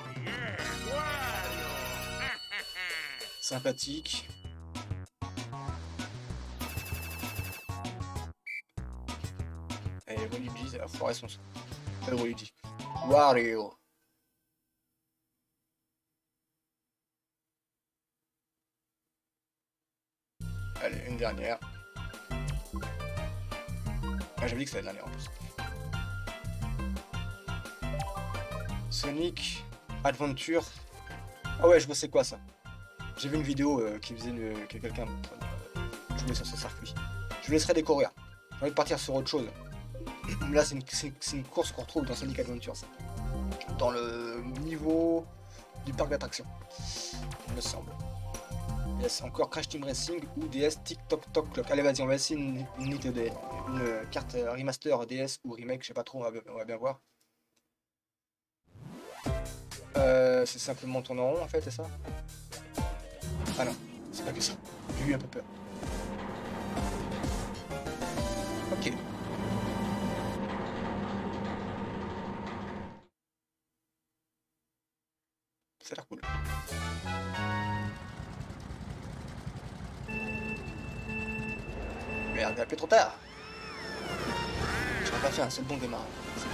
Sympathique. Et Waluigi, c'est la forêt son. Pas Waluigi. Wario. Allez, une dernière. Ah, j'avais dit que c'était la dernière en plus. Sonic Adventure. Ah ouais, je vois c'est quoi ça. J'ai vu une vidéo euh, qui faisait le... que quelqu'un euh, jouait sur ce circuit. Je vous laisserai découvrir. J'ai envie de partir sur autre chose. Là, c'est une, une course qu'on retrouve dans Sonic Adventure, ça. Dans le niveau du parc d'attractions, il me semble. Yes, encore Crash Team Racing ou D S TikTok Tok Clock. Allez, vas-y, on va essayer une, une, une, une carte remaster D S ou remake, je sais pas trop, on va, on va bien voir. Euh, c'est simplement tourner en rond en fait, c'est ça? Ah non, c'est pas que ça. J'ai eu un peu peur. Ok. Ça a l'air cool. Merde, il est un peu trop tard. J'aurais pas fait un seul bon démarrage.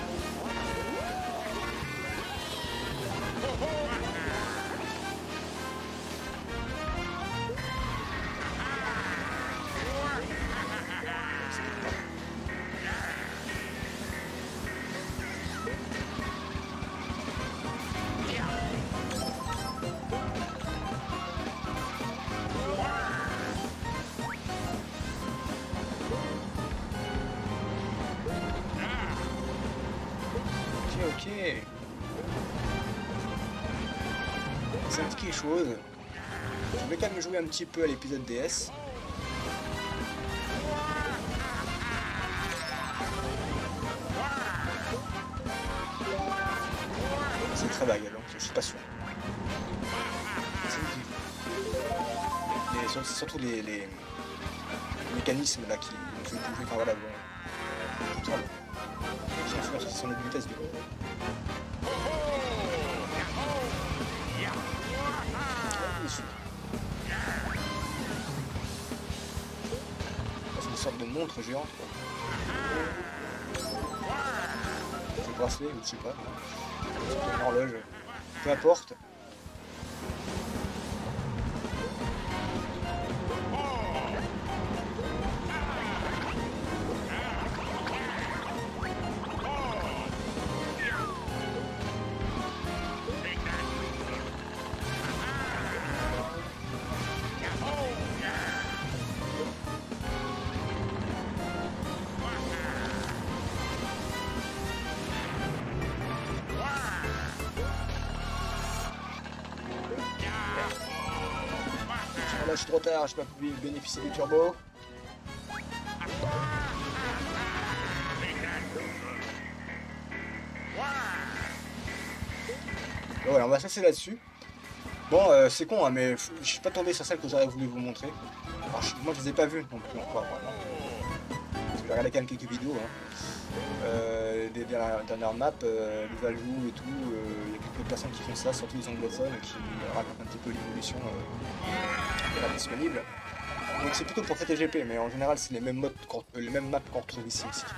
Ok. Ça me dit quelque chose. Je vais quand même jouer un petit peu à l'épisode D S. C'est très vague, donc je suis pas sûr. C'est surtout les, les mécanismes là qui ont fait bouger. Enfin voilà, bon. Ça, bon. C'est son vitesse du coup. C'est une sorte de montre géante. C'est bracelet ou je sais pas. Une horloge. Peu importe. je suis trop tard, je peux pas pu bénéficier du turbo. Bon, voilà, on va se laisser là-dessus. Bon, euh, c'est con, hein, mais je suis pas tombé sur celle que j'aurais voulu vous montrer. Alors, je, moi, je les ai pas vues non plus encore, vraiment. Parce que j'ai regardé quand même quelques vidéos. Hein. Euh, des dernières, dernières maps, euh, les Valou et tout, il euh, y a quelques personnes qui font ça, surtout les anglophones, qui racontent un petit peu l'évolution euh, disponible. Donc c'est plutôt pour T G P, mais en général c'est les mêmes modes, les mêmes maps qu'on retrouve ici aussi.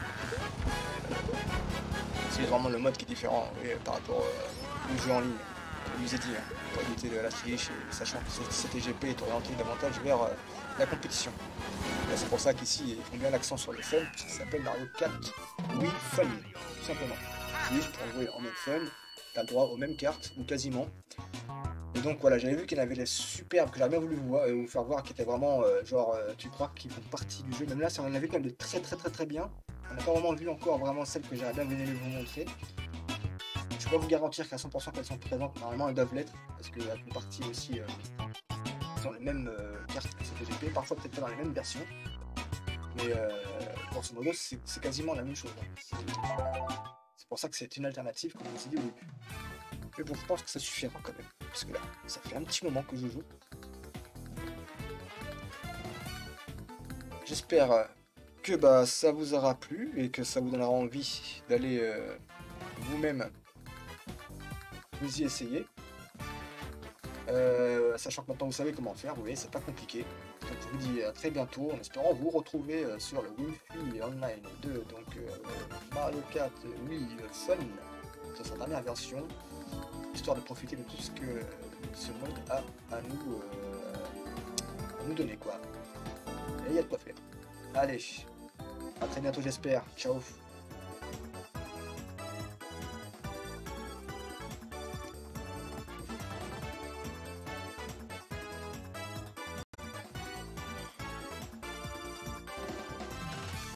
C'est vraiment le mode qui est différent oui, par rapport euh, au jeu en ligne. Je vous ai dit, hein, pour éviter de la triche, et sachant que ce T G P est orienté davantage vers euh, la compétition. C'est pour ça qu'ici ils font bien l'accent sur le fun, puisqu'il s'appelle Mario Kart Wii Fun, tout simplement. Juste pour jouer en mode fun, t'as le droit aux mêmes cartes, ou quasiment. Et donc voilà, j'avais vu qu'il y en avait des superbes que j'aurais bien voulu vous, voir, euh, vous faire voir, qui étaient vraiment euh, genre, euh, tu crois qu'ils font partie du jeu. Même là, si on en avait quand même de très très très très bien. On n'a pas vraiment vu encore vraiment celles que j'aurais bien voulu vous montrer. Je peux pas vous garantir qu'à cent pour cent qu'elles sont présentes, normalement elles doivent l'être, parce qu'elles font partie aussi euh, dans les mêmes euh, cartes que C T G P, parfois peut-être pas dans les mêmes versions. Mais euh, grosso modo, c'est quasiment la même chose. Hein. C'est pour ça que c'est une alternative, comme je vous ai dit au début. Mais bon, je pense que ça suffira quand même. Parce que là, ça fait un petit moment que je joue. J'espère que bah, ça vous aura plu et que ça vous donnera envie d'aller euh, vous-même vous y essayer. Euh, sachant que maintenant vous savez comment faire, vous voyez, c'est pas compliqué. Donc je vous dis à très bientôt en espérant vous retrouver euh, sur le Wi-Fi Online deux, donc euh, Mario Kart Wii Fun, sur sa dernière version, histoire de profiter de tout ce que euh, ce mode a à nous, euh, à nous donner quoi. Et il y a de quoi faire. Allez, à très bientôt j'espère, ciao.